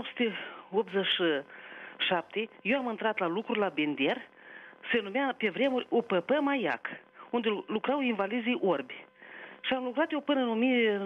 1987, eu am intrat la lucru la Bender, se numea pe vremuri UPP Maiac, unde lucrau invalizii orbi. Și am lucrat eu până în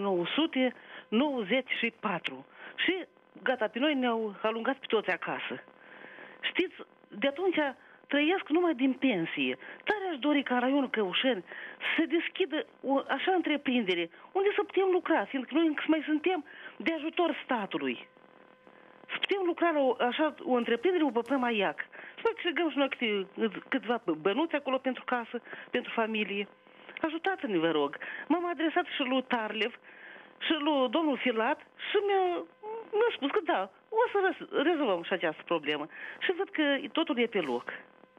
1994. Și gata, pe noi ne-au alungat pe toți acasă. Știți, de atunci trăiesc numai din pensie. Tare aș dori ca în raionul Căușeni să se deschidă o așa întreprindere unde să putem lucra, fiindcă noi încă mai suntem de ajutor statului. Să putem lucra la o întreprindere UPP Maiac. Să mai câștigăm și noi câteva bănuți acolo pentru casă, pentru familie. Ajutați-ne, vă rog. M-am adresat și lui Tarlev și lui domnul Filat și mi-a spus că da, o să rezolvăm și această problemă. Și văd că totul e pe loc.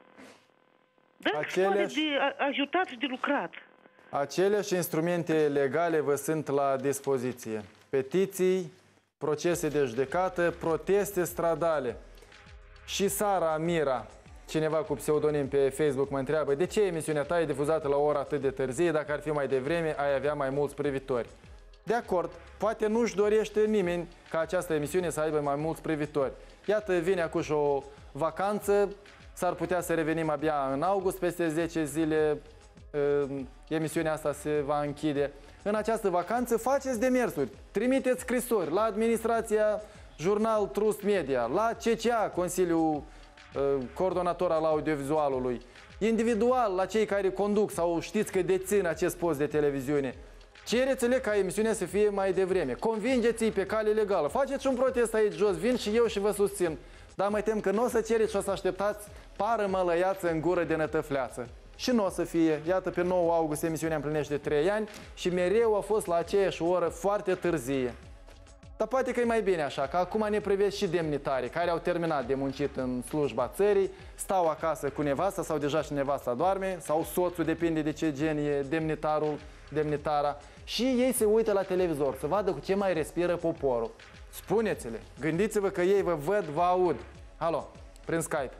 Dar aceleași... de ajutat și de lucrat. Aceleași instrumente legale vă sunt la dispoziție. Petiții, procese de judecată, proteste stradale. Și Sara Mira, cineva cu pseudonim pe Facebook, mă întreabă: de ce emisiunea ta e difuzată la o oră atât de târzie? Dacă ar fi mai devreme, ai avea mai mulți privitori. De acord, poate nu-și dorește nimeni ca această emisiune să aibă mai mulți privitori. Iată, vine acum și o vacanță, s-ar putea să revenim abia în august, peste 10 zile emisiunea asta se va închide. În această vacanță faceți demersuri, trimiteți scrisori la administrația Jurnal Trust Media, la CCA, Consiliul Coordonator al Audiovizualului, individual la cei care conduc sau știți că dețin acest post de televiziune. Cereți-le ca emisiunea să fie mai devreme. Convingeți-i pe cale legală. Faceți un protest aici jos, vin și eu și vă susțin. Dar mă tem că nu o să cereți și o să așteptați pară mălăiață în gură de nătăfleață. Și nu o să fie. Iată, pe 9 august emisiunea împlinește 3 ani și mereu a fost la aceeași oră foarte târzie. Dar poate că e mai bine așa, că acum ne privesc și demnitarii care au terminat de muncit în slujba țării, stau acasă cu nevasta sau deja și nevasta doarme, sau soțul, depinde de ce gen e demnitarul, demnitara, și ei se uită la televizor să vadă cu ce mai respiră poporul. Spuneți-le, gândiți-vă că ei vă văd, vă aud. Alo, prin Skype.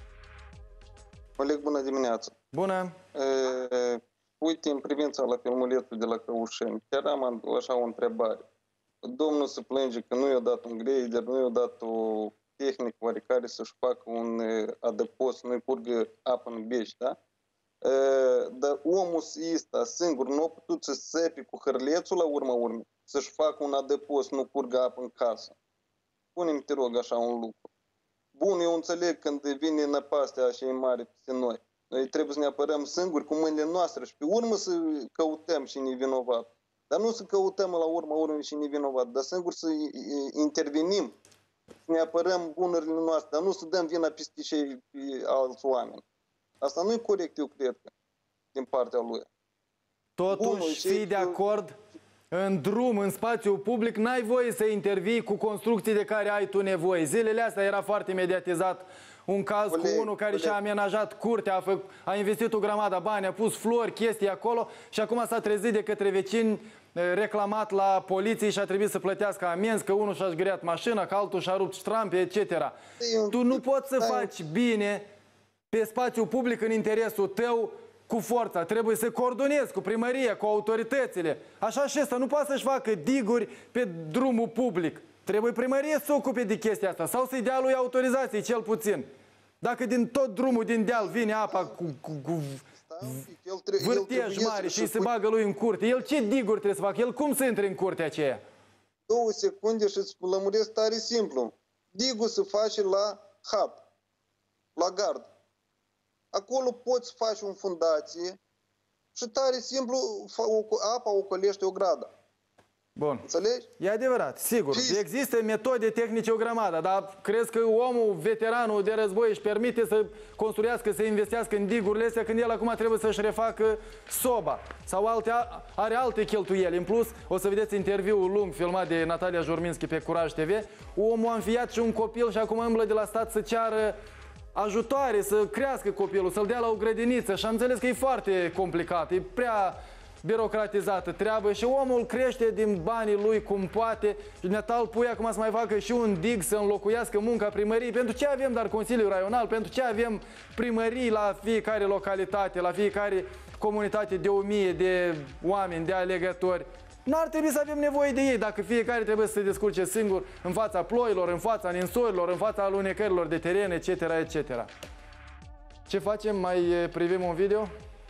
Oleg, bună dimineața. Bună. Uite, în privința la filmuletul de la Căușeni, chiar am așa o întrebare. Domnul se plânge că nu i-a dat un grader, nu i-a dat o tehnică oarecare să-și facă un adăpost, nu-i curgă apă în beș, da? Dar omul ăsta singur nu a putut să sepe cu hârlețul la urmă să-și facă un adăpost, nu curgă apă în casă. Pune-mi, te rog, așa un lucru. Bun, eu înțeleg când vine năpastea așa e mare peste noi. Noi trebuie să ne apărăm singuri cu mâinile noastre și pe urmă să căutăm și nevinovat. Dar nu să căutăm la urmă și nevinovat, dar singur să intervenim, să ne apărăm bunurile noastre, dar nu să dăm vina peste cei alți oameni. Asta nu e corect, eu cred, din partea lui. Totuși, fii de acord, în drum, în spațiu public, n-ai voie să intervii cu construcții de care ai tu nevoie. Zilele astea era foarte mediatizat un caz cu unul care și-a amenajat curtea, a investit o grămadă bani, a pus flori, chestii acolo și acum s-a trezit de către vecini reclamat la poliție și a trebuit să plătească amenzi, că unul și-a zgâriat mașina, că altul și-a rupt ștrampe, etc. Tu nu poți să faci bine pe spațiu public în interesul tău cu forța. Trebuie să coordonezi cu primăria, cu autoritățile. Așa și ăsta nu poate să-și facă diguri pe drumul public. Trebuie primăria să se ocupe de chestia asta sau să-i dea lui autorizații, cel puțin. Dacă din tot drumul din deal vine apa cu vârtej mare și se bagă lui în curte, el ce diguri trebuie să facă? El cum să intre în curtea aceea? 2 secunde și îți lămuresc tare simplu. Digul se face la hat, la gard. Acolo poți face o fundație și tare simplu apa ocolește o gradă. Bun. Înțelegi? E adevărat, sigur. Există metode tehnice o grămadă, dar crezi că omul, veteranul de război, își permite să construiască, să investească în digurile astea când el acum trebuie să-și refacă soba sau are alte cheltuieli. În plus, o să vedeți interviul lung filmat de Natalia Jorminski pe Curaj TV. Omul a înfiat și un copil și acum îmblă de la stat să ceară ajutoare, să crească copilul, să-l dea la o grădiniță și am înțeles că e foarte complicat, e prea birocratizată treabă și omul crește din banii lui cum poate și dumneata îl pui acum să mai facă și un dig să înlocuiască munca primăriei. Pentru ce avem dar Consiliul Raional? Pentru ce avem primării la fiecare localitate, la fiecare comunitate de 1000 de oameni, de alegători? N-ar trebui să avem nevoie de ei dacă fiecare trebuie să se descurce singur în fața ploilor, în fața ninsorilor, în fața alunecărilor de teren, etc., etc. Ce facem? Mai privim un video?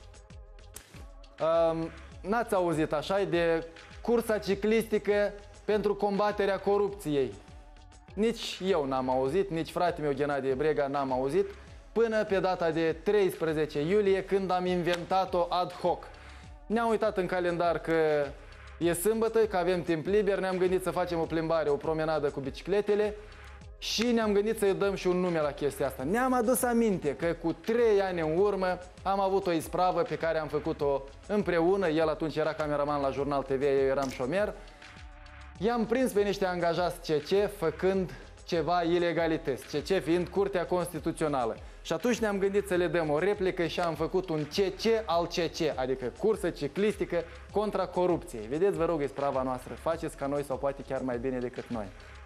N-ați auzit așa de cursa ciclistică pentru combaterea corupției. Nici eu n-am auzit, nici fratele meu Ghenadie Brega n-am auzit, până pe data de 13 iulie când am inventat-o ad hoc. Ne-am uitat în calendar că e sâmbătă, că avem timp liber, ne-am gândit să facem o plimbare, o promenadă cu bicicletele și ne-am gândit să-i dăm și un nume la chestia asta. Ne-am adus aminte că cu 3 ani în urmă am avut o ispravă pe care am făcut-o împreună. El atunci era cameraman la Jurnal TV, eu eram șomer. I-am prins pe niște angajați CC făcând ceva ilegalități, CC fiind Curtea Constituțională. Și atunci ne-am gândit să le dăm o replică și am făcut un CC al CC, adică cursă ciclistică contra corupției. Vedeți, vă rog, isprava noastră. Faceți ca noi sau poate chiar mai bine decât noi.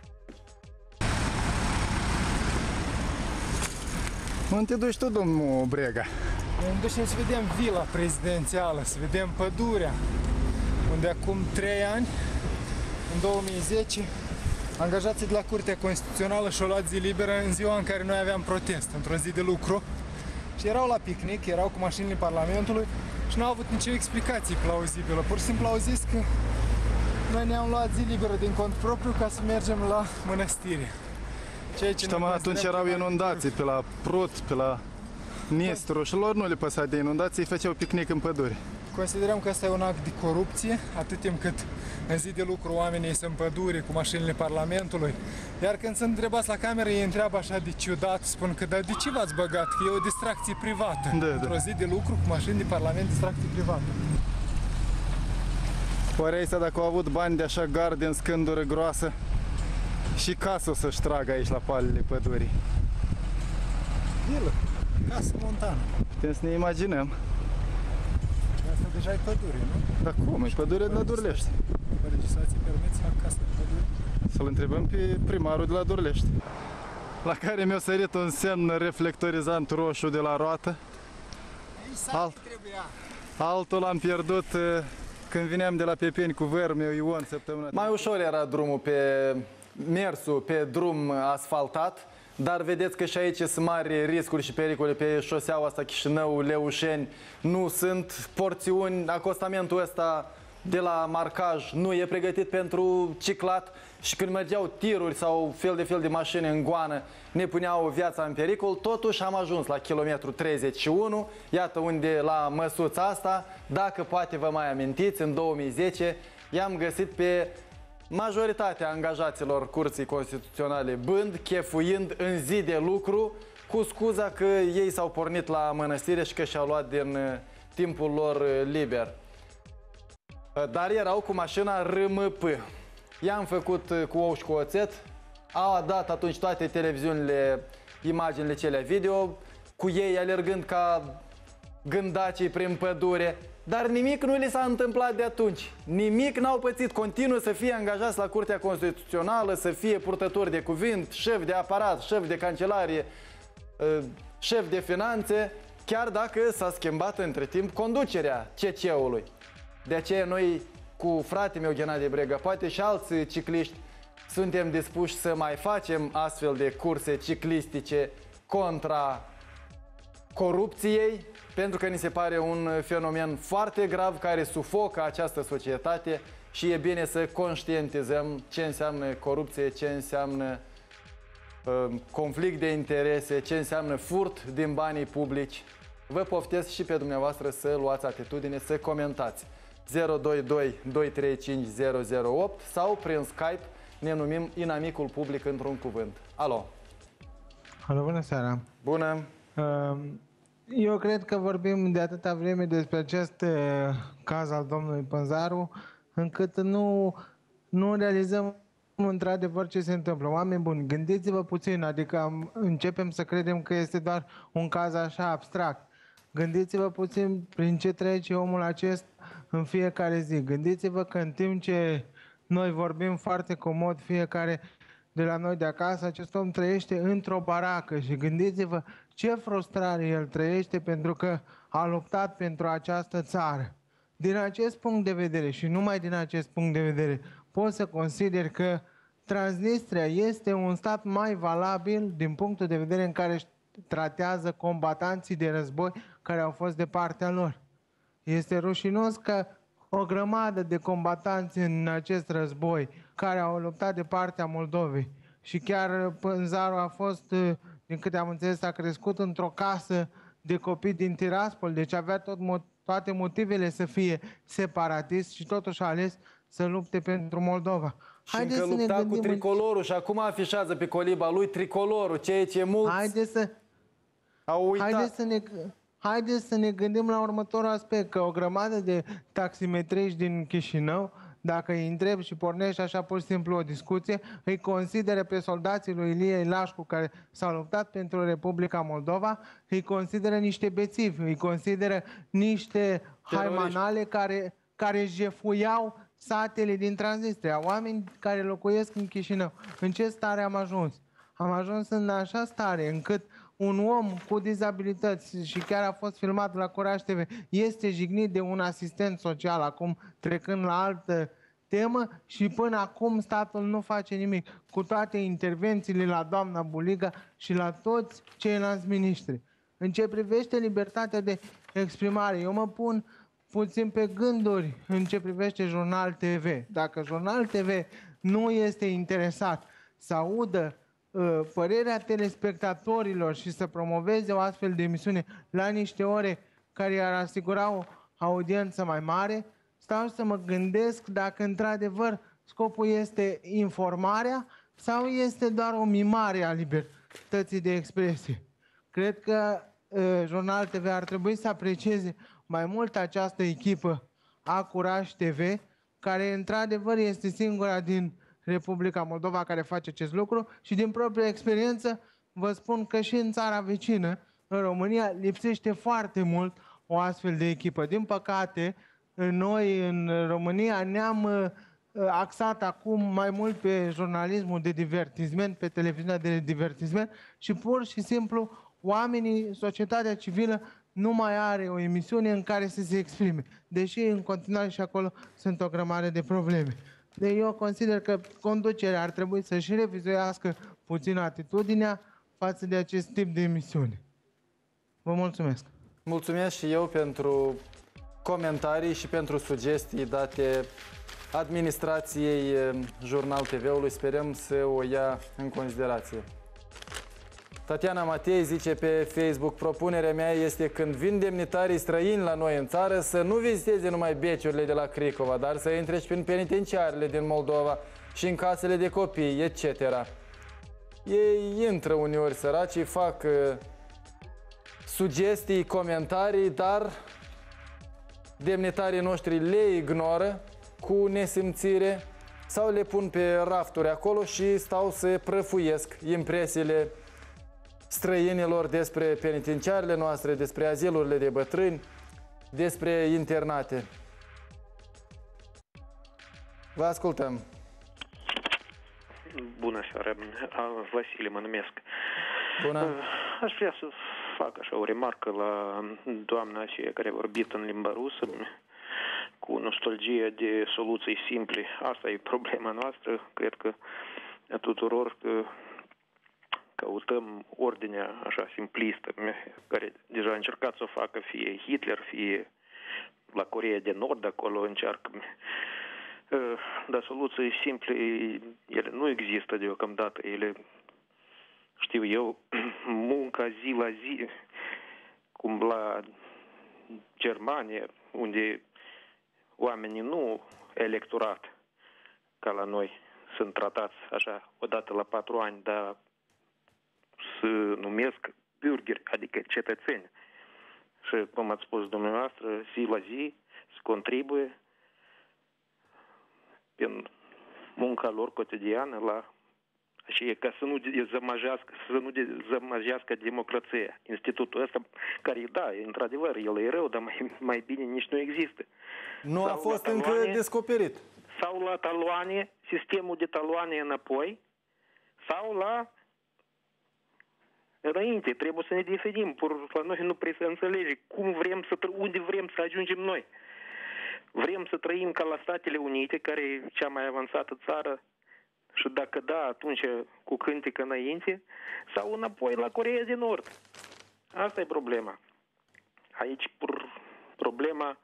Unde te duci tu, domnul Brega? Ne ducem să vedem vila prezidențială, să vedem pădurea, unde acum 3 ani, în 2010, angajații de la Curtea Constituțională și-au luat zi liberă în ziua în care noi aveam protest, într-o zi de lucru. Și erau la picnic, erau cu mașinile Parlamentului și nu au avut nicio explicație plauzibilă. Pur și simplu au zis că noi ne-am luat zi liberă din cont propriu ca să mergem la mănăstire. Și atunci erau inundații pe la Prut, pe la Nistru și lor nu le păsa de inundații, făceau picnic în pădure. Considerăm că ăsta e un act de corupție, atât timp cât în zi de lucru oamenii sunt în pădure cu mașinile Parlamentului. Iar când sunt întrebați la cameră, ei întreabă așa de ciudat, spun că, dar de ce v-ați băgat? Că e o distracție privată. Într-o zi de lucru cu mașini de Parlament, distracție privată. Oare ăsta dacă au avut bani de așa garde în scândură groasă și casă o să-și tragă aici la palele pădurii. Vilă, casă montană. Putem să ne imaginăm. Asta deja e pădure, nu? Dar cum? E pădure de la Durlești. Pe legislație permit să fac casă de pădure? Să-l întrebăm pe primarul de la Durlești, la care mi-a sărit un semn reflectorizant roșu de la roată. Altul l-am pierdut când vineam de la Pepeni cu văr meu Ion săptămâna. Mai ușor era drumul mersul pe drum asfaltat, dar vedeți că și aici sunt mari riscuri și pericole pe șoseaua asta Chișinău-Leușeni. Nu sunt porțiuni, acostamentul ăsta de la marcaj nu e pregătit pentru ciclat și când mergeau tiruri sau fel de mașini în goană ne puneau viața în pericol. Totuși am ajuns la kilometru 31, iată unde la măsuța asta, dacă poate vă mai amintiți, în 2010 i-am găsit pe majoritatea angajaților Curții Constituționale bând, chefuind în zi de lucru, cu scuza că ei s-au pornit la mănăstire și că și-au luat din timpul lor liber. Dar erau cu mașina RMP. I-am făcut cu ou și cu oțet. Au dat atunci toate televiziunile imaginile celea video, cu ei alergând ca gândacii prin pădure, dar nimic nu li s-a întâmplat de atunci. Nimic n-au pățit. Continuă să fie angajați la Curtea Constituțională, să fie purtători de cuvânt, șef de aparat, șef de cancelarie, șef de finanțe, chiar dacă s-a schimbat între timp conducerea CC-ului. De aceea noi, cu fratele meu Ghenadie Brega, poate și alți cicliști, suntem dispuși să mai facem astfel de curse ciclistice contra corupției, pentru că ni se pare un fenomen foarte grav care sufocă această societate și e bine să conștientizăm ce înseamnă corupție, ce înseamnă conflict de interese, ce înseamnă furt din banii publici. Vă poftesc și pe dumneavoastră să luați atitudine, să comentați 022 235 008 sau prin Skype ne numim Inamicul Public într-un cuvânt. Alo! Alo, bună seara! Bună! Eu cred că vorbim de atâta vreme despre acest caz al domnului Pânzaru, încât nu realizăm într-adevăr ce se întâmplă. Oameni buni, gândiți-vă puțin, adică începem să credem că este doar un caz așa abstract. Gândiți-vă puțin prin ce trece omul acesta în fiecare zi. Gândiți-vă că în timp ce noi vorbim foarte comod fiecare de la noi de acasă, acest om trăiește într-o baracă și gândiți-vă ce frustrare el trăiește pentru că a luptat pentru această țară. Din acest punct de vedere și numai din acest punct de vedere pot să consider că Transnistria este un stat mai valabil din punctul de vedere în care își tratează combatanții de război care au fost de partea lor. Este rușinos că o grămadă de combatanți în acest război care au luptat de partea Moldovei și chiar Pânzaru a fost, din câte am înțeles, a crescut într-o casă de copii din Tiraspol, deci avea toate motivele să fie separatist și totuși a ales să lupte pentru Moldova. Și încă lupta cu tricolorul și acum afișează pe coliba lui tricolorul, ceea ce mulți au uitat. Haideți să ne gândim la următorul aspect, că o grămadă de taximetriști din Chișinău, dacă îi întreb și pornești așa pur și simplu o discuție, îi consideră pe soldații lui Ilie Ilașcu care s-au luptat pentru Republica Moldova, îi consideră niște bețivi, îi consideră niște haimanale care jefuiau satele din Transnistria, oameni care locuiesc în Chișinău. În ce stare am ajuns? Am ajuns în așa stare încât un om cu dizabilități, și chiar a fost filmat la Curaj TV, este jignit de un asistent social, acum trecând la altă temă, și până acum statul nu face nimic, cu toate intervențiile la doamna Buliga și la toți ceilalți miniștri. În ce privește libertatea de exprimare, eu mă pun puțin pe gânduri în ce privește Jurnal TV. Dacă Jurnal TV nu este interesat să audă părerea telespectatorilor și să promoveze o astfel de emisiune la niște ore care ar asigura o audiență mai mare, stau să mă gândesc dacă într-adevăr scopul este informarea sau este doar o mimare a libertății de expresie. Cred că Jurnal TV ar trebui să aprecieze mai mult această echipă a Curaj TV, care într-adevăr este singura din Republica Moldova care face acest lucru și din propria experiență vă spun că și în țara vecină, în România, lipsește foarte mult o astfel de echipă. Din păcate, noi în România ne-am axat acum mai mult pe jurnalismul de divertisment, pe televiziunea de divertisment și pur și simplu oamenii, societatea civilă nu mai are o emisiune în care să se exprime, deși în continuare și acolo sunt o grămadă de probleme. Deci eu consider că conducerea ar trebui să-și revizuiască puțin atitudinea față de acest tip de emisiune. Vă mulțumesc! Mulțumesc și eu pentru comentarii și pentru sugestii date administrației Jurnal TV-ului. Sperăm să o ia în considerație. Tatiana Matei zice pe Facebook: propunerea mea este când vin demnitarii străini la noi în țară să nu viziteze numai beciurile de la Cricova, dar să intre și prin penitenciarele din Moldova și în casele de copii, etc. Ei intră uneori săracii, fac sugestii, comentarii, dar demnitarii noștri le ignoră cu nesimțire sau le pun pe rafturi acolo și stau să prăfuiesc impresiile străinilor, despre penitenciarele noastre, despre azilurile de bătrâni, despre internate. Vă ascultăm. Bună seara, Vasile mă numesc. Bună. Aș vrea să fac așa o remarcă la doamna aceea care a vorbit în limba rusă cu nostalgie de soluții simple. Asta e problema noastră, cred că a tuturor că căutăm ordinea așa simplistă, care deja a încercat să o facă fie Hitler, fie la Coreea de Nord, acolo încearcă. Dar soluții simple, ele nu există deocamdată, ele, știu eu, munca zi la zi, cum la Germania, unde oamenii nu electorat ca la noi, sunt tratați așa odată la 4 ani, dar să numesc bürgeri, adică cetățeni. Și, cum ați spus dumneavoastră, zi la zi să contribuie prin munca lor cotidiană la aceea, ca să nu dezamăgească democrația. Institutul ăsta, care, da, într-adevăr, el e rău, dar mai bine nici nu există. Nu a fost încă descoperit. Sau la taloane, sistemul de taloane înapoi, sau la înainte. Trebuie să ne definim. La noi nu prea se înțelege unde vrem să ajungem noi. Vrem să trăim ca la Statele Unite, care e cea mai avansată țară, și dacă da, atunci cu cântică înainte, sau înapoi la Coreea de Nord. Asta e problema. Aici problema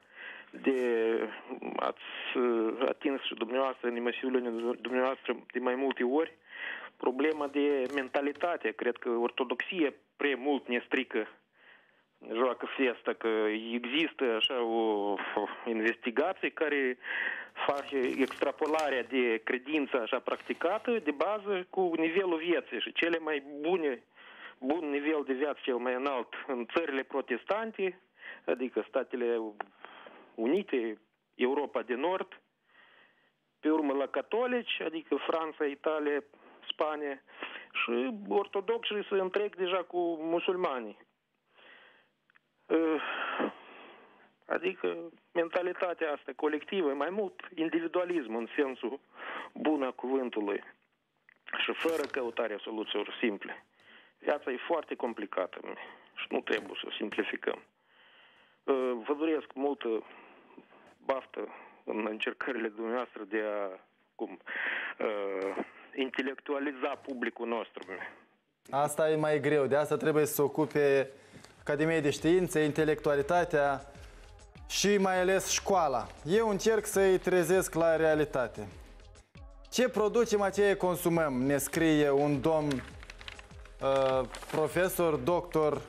ați atins și dumneavoastră în emisiunile dumneavoastră de mai multe ori, problema de mentalitate. Cred că ortodoxia prea mult ne strică, joacă festa, că există așa o investigație care face extrapolarea de credință așa practicată de bază cu nivelul vieții și cele mai bun nivel de viață cel mai înalt în țările protestante, adică Statele Unite, Europa de Nord, pe urmă la catolici, adică Franța, Italia, Spania, și ortodoxii se întrec deja cu musulmanii. Adică mentalitatea asta colectivă, mai mult individualism în sensul bun a cuvântului și fără căutarea soluțiilor simple. Viața e foarte complicată și nu trebuie să simplificăm. Vă doresc multă baftă în încercările dumneavoastră de a intelectualiza publicul nostru. Asta e mai greu, de asta trebuie să se ocupe Academia de Științe, intelectualitatea și mai ales școala. Eu încerc să-i trezesc la realitate. Ce producem, aceea consumăm, ne scrie un domn profesor, doctor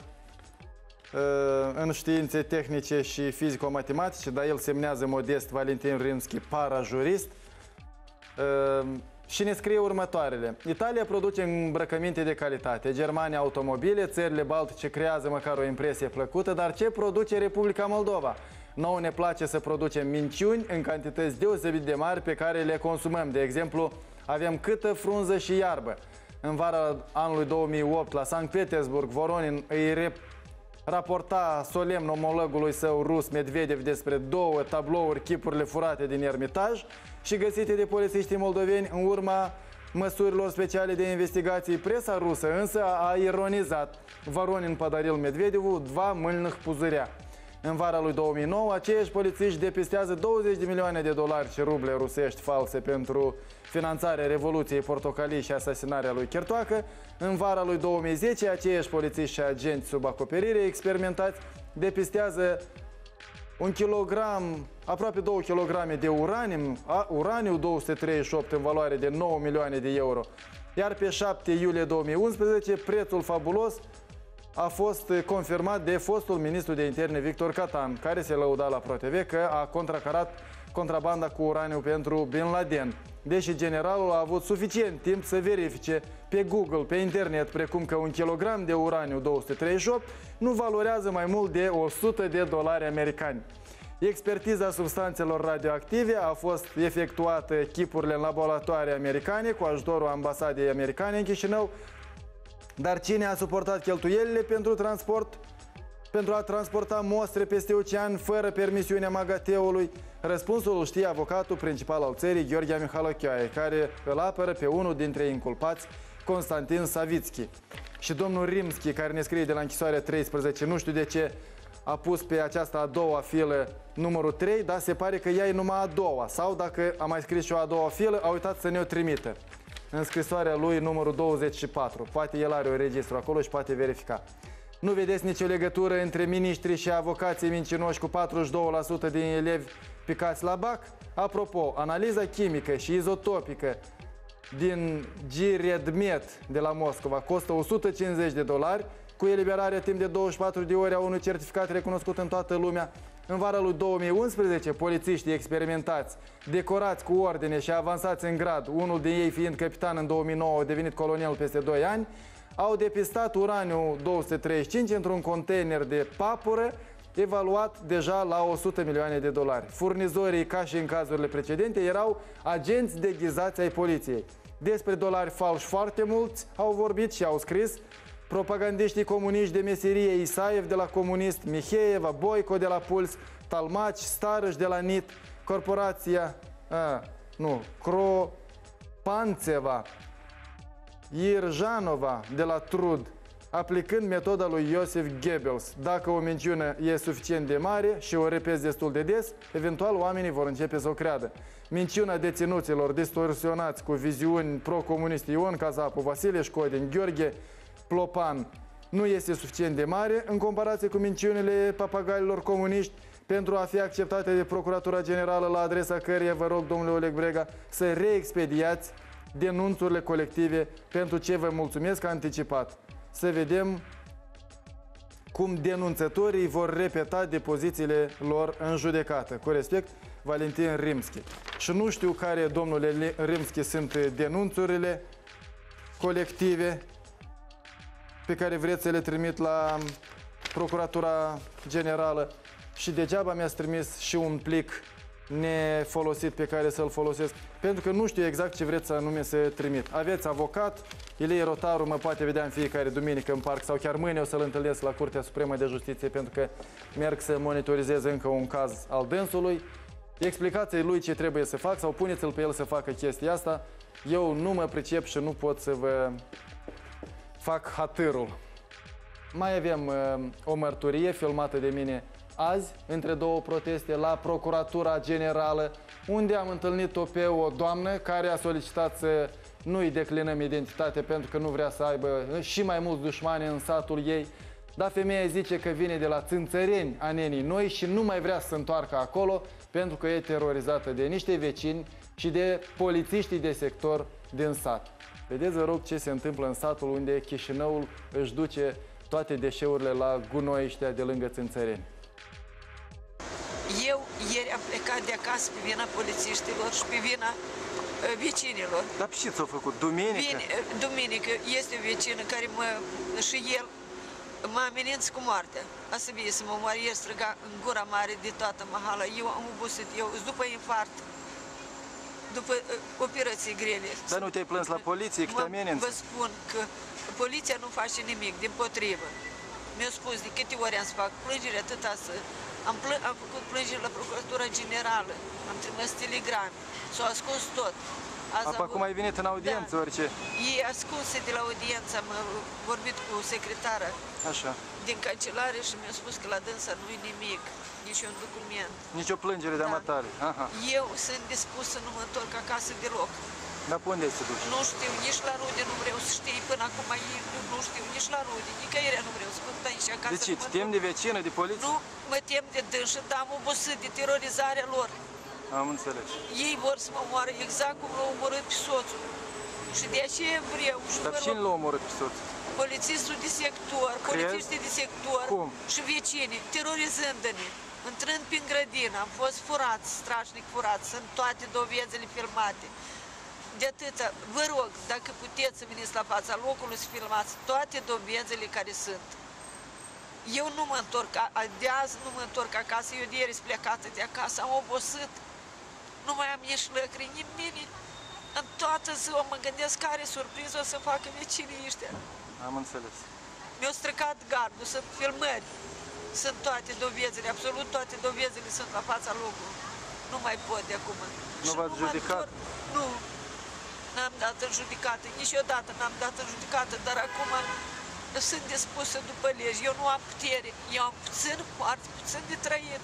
în științe tehnice și fizico-matematice, dar el semnează modest Valentin Rimski, parajurist, și ne scrie următoarele. Italia produce îmbrăcăminte de calitate, Germania automobile, țările baltice creează măcar o impresie plăcută, dar ce produce Republica Moldova? Nouă ne place să producem minciuni în cantități deosebit de mari pe care le consumăm. De exemplu, avem câtă frunză și iarbă. În vara anului 2008, la Sankt Petersburg, Voronin îi raporta solemn omologului său rus Medvedev despre 2 tablouri, chipurile furate din Ermitaj și găsite de polițiștii moldoveni în urma măsurilor speciale de investigații. Presa rusă însă a ironizat. Voronin pădaril Medvedevu 2 mâlnăh puzurea. În vara lui 2009, aceiași polițiști depistează 20 de milioane de dolari și ruble rusești false pentru finanțarea Revoluției Portocalii și asasinarea lui Chertoacă. În vara lui 2010, aceiași polițiști și agenți sub acoperire experimentați depistează 1 kilogram, aproape 2 kg de uraniu 238 în valoare de 9 milioane de euro. Iar pe 7 iulie 2011, prețul fabulos a fost confirmat de fostul ministru de interne Victor Catan, care se lăuda la ProTV că a contracarat contrabanda cu uraniu pentru Bin Laden. Deși generalul a avut suficient timp să verifice pe Google, pe internet, precum că 1 kilogram de uraniu 238 nu valorează mai mult de 100 de dolari americani. Expertiza substanțelor radioactive a fost efectuată chipurile în laboratoare americane cu ajutorul ambasadei americane în Chișinău. Dar cine a suportat cheltuielile pentru transport? Pentru a transporta mostre peste ocean fără permisiunea MAGATE-ului? Răspunsul îl știe avocatul principal al țării, Gheorghe Mihalocioaie, care îl apără pe unul dintre inculpați, Constantin Savitski. Și domnul Rimski, care ne scrie de la închisoarea 13, nu știu de ce a pus pe această a doua filă numărul 3, dar se pare că ea e numai a doua. Sau dacă a mai scris și o a doua filă, a uitat să ne-o trimită în scrisoarea lui numărul 24. Poate el are un registru acolo și poate verifica. Nu vedeți nicio legătură între miniștri și avocații mincinoși cu 42% din elevi picați la BAC? Apropo, analiza chimică și izotopică din GREDMET de la Moscova costă $150, cu eliberarea timp de 24 de ore a unui certificat recunoscut în toată lumea. În vara lui 2011, polițiștii experimentați, decorați cu ordine și avansați în grad, unul din ei fiind capitan în 2009, a devenit colonel peste 2 ani, au depistat uraniu 235 într-un container de papură evaluat deja la $100 milioane. Furnizorii, ca și în cazurile precedente, erau agenți deghizați ai poliției. Despre dolari falși foarte mulți au vorbit și au scris propagandiștii comuniști de meserie, Isaev de la Comunist, Miheeva, Boico de la Puls, Talmaci, Starăș de la NIT, corporația, Kropanțeva, Irjanova de la Trud, aplicând metoda lui Iosif Goebbels. Dacă o minciună e suficient de mare și o repezi destul de des, eventual oamenii vor începe să o creadă. Minciuna deținuților distorsionați cu viziuni pro-comuniste Ion Cazapu, Vasile Școdin, Gheorghe Plopan nu este suficient de mare în comparație cu minciunile papagailor comuniști pentru a fi acceptate de Procuratura Generală, la adresa căreia vă rog, domnule Oleg Brega, să reexpediați denunțurile colective, pentru ce vă mulțumesc anticipat. Să vedem cum denunțătorii vor repeta depozițiile lor în judecată. Cu respect, Valentin Rimski. Și nu știu care, domnule Rimski, sunt denunțurile colective pe care vreți să le trimit la Procuratura Generală și degeaba mi-ați trimis și un plic nefolosit pe care să-l folosesc, pentru că nu știu exact ce vreți anume să trimit. Aveți avocat, Ilie Rotaru mă poate vedea în fiecare duminică în parc sau chiar mâine o să-l întâlnesc la Curtea Supremă de Justiție, pentru că merg să monitorizez încă un caz al dânsului. Explicați-i lui ce trebuie să fac sau puneți-l pe el să facă chestia asta. Eu nu mă pricep și nu pot să vă fac hatârul. Mai avem o mărturie filmată de mine azi, între două proteste, la Procuratura Generală, unde am întâlnit-o pe o doamnă care a solicitat să nu-i declinăm identitate pentru că nu vrea să aibă și mai mulți dușmani în satul ei. Dar femeia zice că vine de la Țânțăreni, a nenii noi, și nu mai vrea să se întoarcă acolo pentru că e terorizată de niște vecini și de polițiștii de sector din sat. Vedeți, vă rog, ce se întâmplă în satul unde Chișinăul își duce toate deșeurile la gunoi ăștia de lângă Țânțăreni. Eu ieri am plecat de acasă pe vina polițiștilor și pe vina vecinilor. Dar ce ți-au făcut? Duminică? Duminică este o vecină care și el mă amenință cu moartea. A să vie să mă moare, el striga în gura mare de toată mahala. Eu am obosit, eu după infart, după operații grele. Dar nu te-ai plâns la poliție, că te amenință? Vă spun că poliția nu face nimic, dimpotrivă. Mi-a spus de câte ori am să fac plângere, atâta să... Am făcut plângere la Procuratura Generală, am trimis telegrame, s-au ascuns tot. Acum ai venit în audiență, da. Orice? Ei ascunse de la audiență, am vorbit cu secretara din cancelare și mi-a spus că la dânsa nu-i nimic, nici un document. Nici o plângere de amatare. Eu sunt dispus să nu mă întorc acasă deloc. Dar pe unde se duce? Nu știu, nici la rude nu vreau să știi, până acum nu știu, nici la rude, nicăieri nu vreau să mă aici acasă. De ce? Te temi de vecină, de poliție? Nu, mă tem de dânsă, dar am obosit de terorizarea lor. Am înțeles. Ei vor să mă moară exact cum l-au omorât pe soțul. Și de aceea vreau. Dar cine l-a omorât pe soțul? Polițistul de sector, polițiștii de sector și vecinii, terorizându-ne. Intrând prin grădină, am fost furați, strașnic furați, sunt toate dovezile filmate. De atâta, vă rog, dacă puteți să veniți la fața locului să filmați toate dovezile care sunt. Eu nu mă întorc, de azi nu mă întorc acasă, eu de ieri sunt plecată de acasă, am obosit. Nu mai am nici lăcri, nimic. În toată ziua mă gândesc care surpriză o să facă vecinii ăștia. Am înțeles. Mi-au stricat gardul, sunt filmări, sunt toate dovezile, absolut toate dovezile sunt la fața locului. Nu mai pot de acum. Nu v-ați judecat? Nu, n-am dat în judecată, niciodată n-am dat în judecată, dar acum sunt dispusă după legi. Eu nu am putere, eu am puțin, foarte puțin de trăit.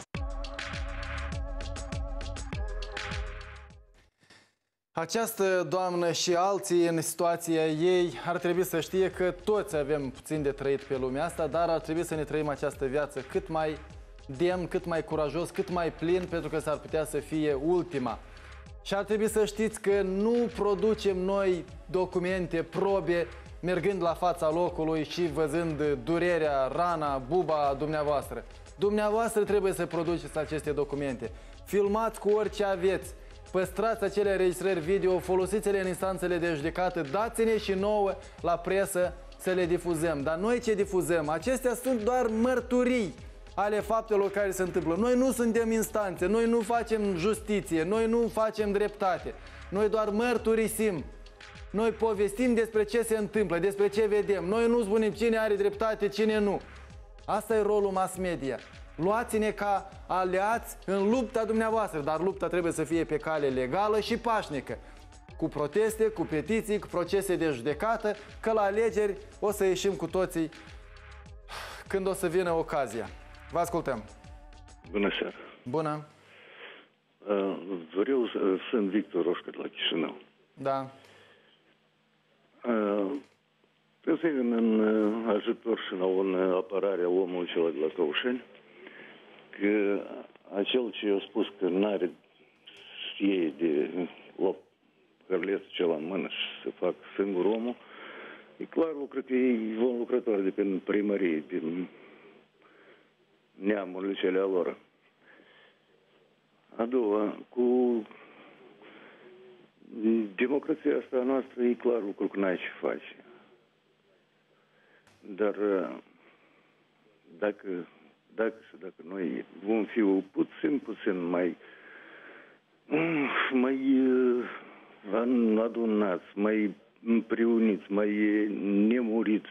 Această doamnă și alții în situația ei ar trebui să știe că toți avem puțin de trăit pe lumea asta, dar ar trebui să ne trăim această viață cât mai demn, cât mai curajos, cât mai plin, pentru că s-ar putea să fie ultima. Și ar trebui să știți că nu producem noi documente, probe, mergând la fața locului și văzând durerea, rana, buba dumneavoastră. Dumneavoastră trebuie să produceți aceste documente. Filmați cu orice aveți. Păstrați acele înregistrări video, folosiți-le în instanțele de judecată, dați-ne și nouă la presă să le difuzăm. Dar noi ce difuzăm? Acestea sunt doar mărturii ale faptelor care se întâmplă. Noi nu suntem instanțe, noi nu facem justiție, noi nu facem dreptate. Noi doar mărturisim. Noi povestim despre ce se întâmplă, despre ce vedem. Noi nu spunem cine are dreptate, cine nu. Asta e rolul mass media. Luați-ne ca aliați în lupta dumneavoastră, dar lupta trebuie să fie pe cale legală și pașnică. Cu proteste, cu petiții, cu procese de judecată, că la alegeri o să ieșim cu toții când o să vină ocazia. Vă ascultăm. Bună seara. Bună. Eu sunt Victor Roșcă de la Chișinău. Da. Trebuie să vin în ajutor și la o apărare a omului celălalt de la Căușeni, că acel ce a spus că n-are ei de la hărlețul cel în mână și să fac singur omul, e clar, cred că e un lucrător de prin primărie, din neamurile cele a lor. A doua, cu democrația asta noastră e clar lucru că n-ai ce face. Dar dacă noi vom fi puțin mai adunați, mai împreuniți, mai nemuriți,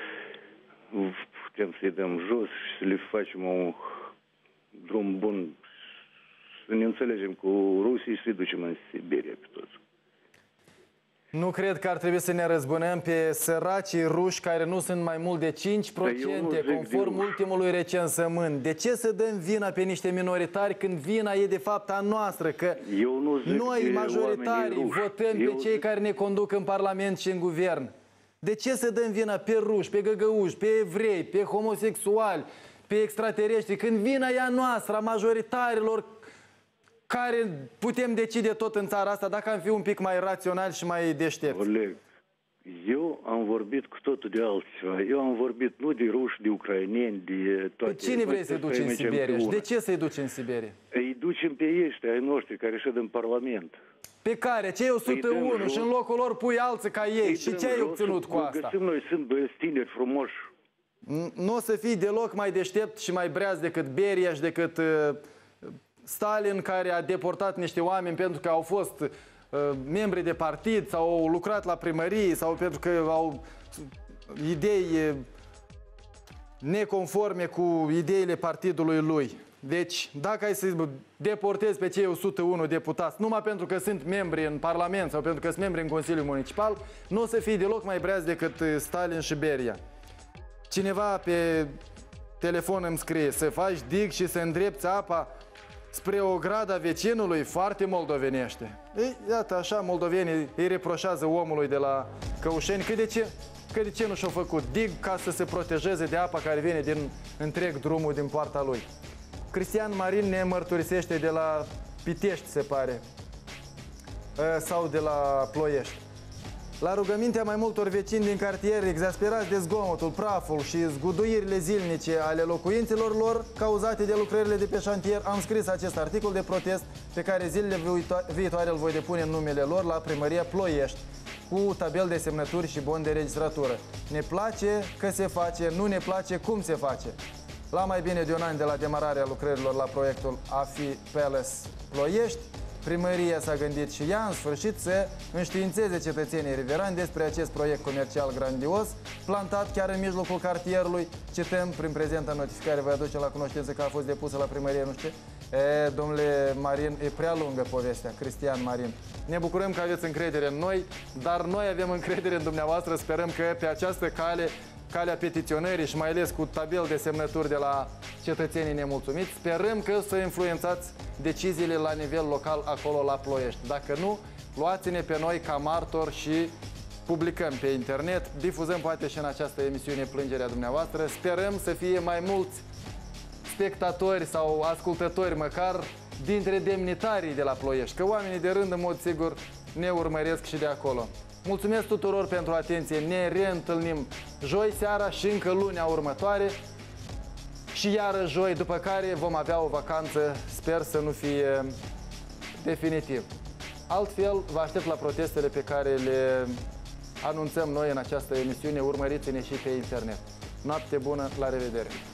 putem să-i dăm jos și să le facem un drum bun, să ne înțelegem cu rusii și să-i ducem în Siberia pe toți. Nu cred că ar trebui să ne răzbunăm pe săracii ruși care nu sunt mai mult de 5%, conform ultimului recensământ. De ce să dăm vina pe niște minoritari când vina e de fapt a noastră? Că noi, majoritarii, votăm pe cei care ne conduc în Parlament și în guvern. De ce să dăm vina pe ruși, pe găgăuși, pe evrei, pe homosexuali, pe extraterestri, când vina e a noastră, a majoritarilor, care putem decide tot în țara asta dacă am fi un pic mai rațional și mai deștepți? Oleg, eu am vorbit cu totul de altceva. Eu am vorbit nu de ruși, de ucraineni, de toate. Pe cine vrei să-i duci în Siberia? Și de ce să-i duci în Siberia? Îi ducem pe ăștia ai noștri care șed în Parlament. Pe care? Cei 101 și în locul lor pui alții ca ei. Și ce ai obținut cu asta? Găsim noi, sunt băieți tineri frumoși. Nu o să fii deloc mai deștept și mai breaz decât Beria și decât Stalin, care a deportat niște oameni pentru că au fost membri de partid sau au lucrat la primărie sau pentru că au idei neconforme cu ideile partidului lui. Deci, dacă ai să deportezi pe cei 101 deputați numai pentru că sunt membri în Parlament sau pentru că sunt membri în Consiliul Municipal, nu o să fii deloc mai breaz decât Stalin și Beria. Cineva pe telefon îmi scrie: să faci dig și să îndrepți apa spre o grada vecinului, foarte moldovenește. Ei, iată, așa moldovenii îi reproșează omului de la Căușeni că de ce nu și-a făcut dig ca să se protejeze de apa care vine din întreg drumul din poarta lui. Cristian Marin ne mărturisește de la Pitești, se pare, sau de la Ploiești. La rugămintea mai multor vecini din cartier, exasperați de zgomotul, praful și zguduirile zilnice ale locuințelor lor cauzate de lucrările de pe șantier, am scris acest articol de protest pe care zilele viitoare îl voi depune în numele lor la Primăria Ploiești, cu tabel de semnături și bon de registratură. Ne place că se face, nu ne place cum se face. La mai bine de un an de la demararea lucrărilor la proiectul AFI Palace Ploiești, primăria s-a gândit și ea în sfârșit să înștiințeze cetățenii riverani despre acest proiect comercial grandios, plantat chiar în mijlocul cartierului. Cităm prin prezenta notificare, vă aduce la cunoștință că a fost depusă la primărie, nu știu. Domnule Marin, e prea lungă povestea, Cristian Marin. Ne bucurăm că aveți încredere în noi, dar noi avem încredere în dumneavoastră. Sperăm că pe această cale, calea petiționării și mai ales cu tabel de semnături de la cetățenii nemulțumiți, sperăm că să influențați deciziile la nivel local acolo la Ploiești. Dacă nu, luați-ne pe noi ca martor și publicăm pe internet, difuzăm poate și în această emisiune plângerea dumneavoastră. Sperăm să fie mai mulți spectatori sau ascultători măcar dintre demnitarii de la Ploiești, că oamenii de rând în mod sigur ne urmăresc și de acolo. Mulțumesc tuturor pentru atenție, ne reîntâlnim joi seara și încă lunea următoare și iară joi, după care vom avea o vacanță, sper să nu fie definitiv. Altfel, vă aștept la protestele pe care le anunțăm noi în această emisiune, urmăriți-ne și pe internet. Noapte bună, la revedere!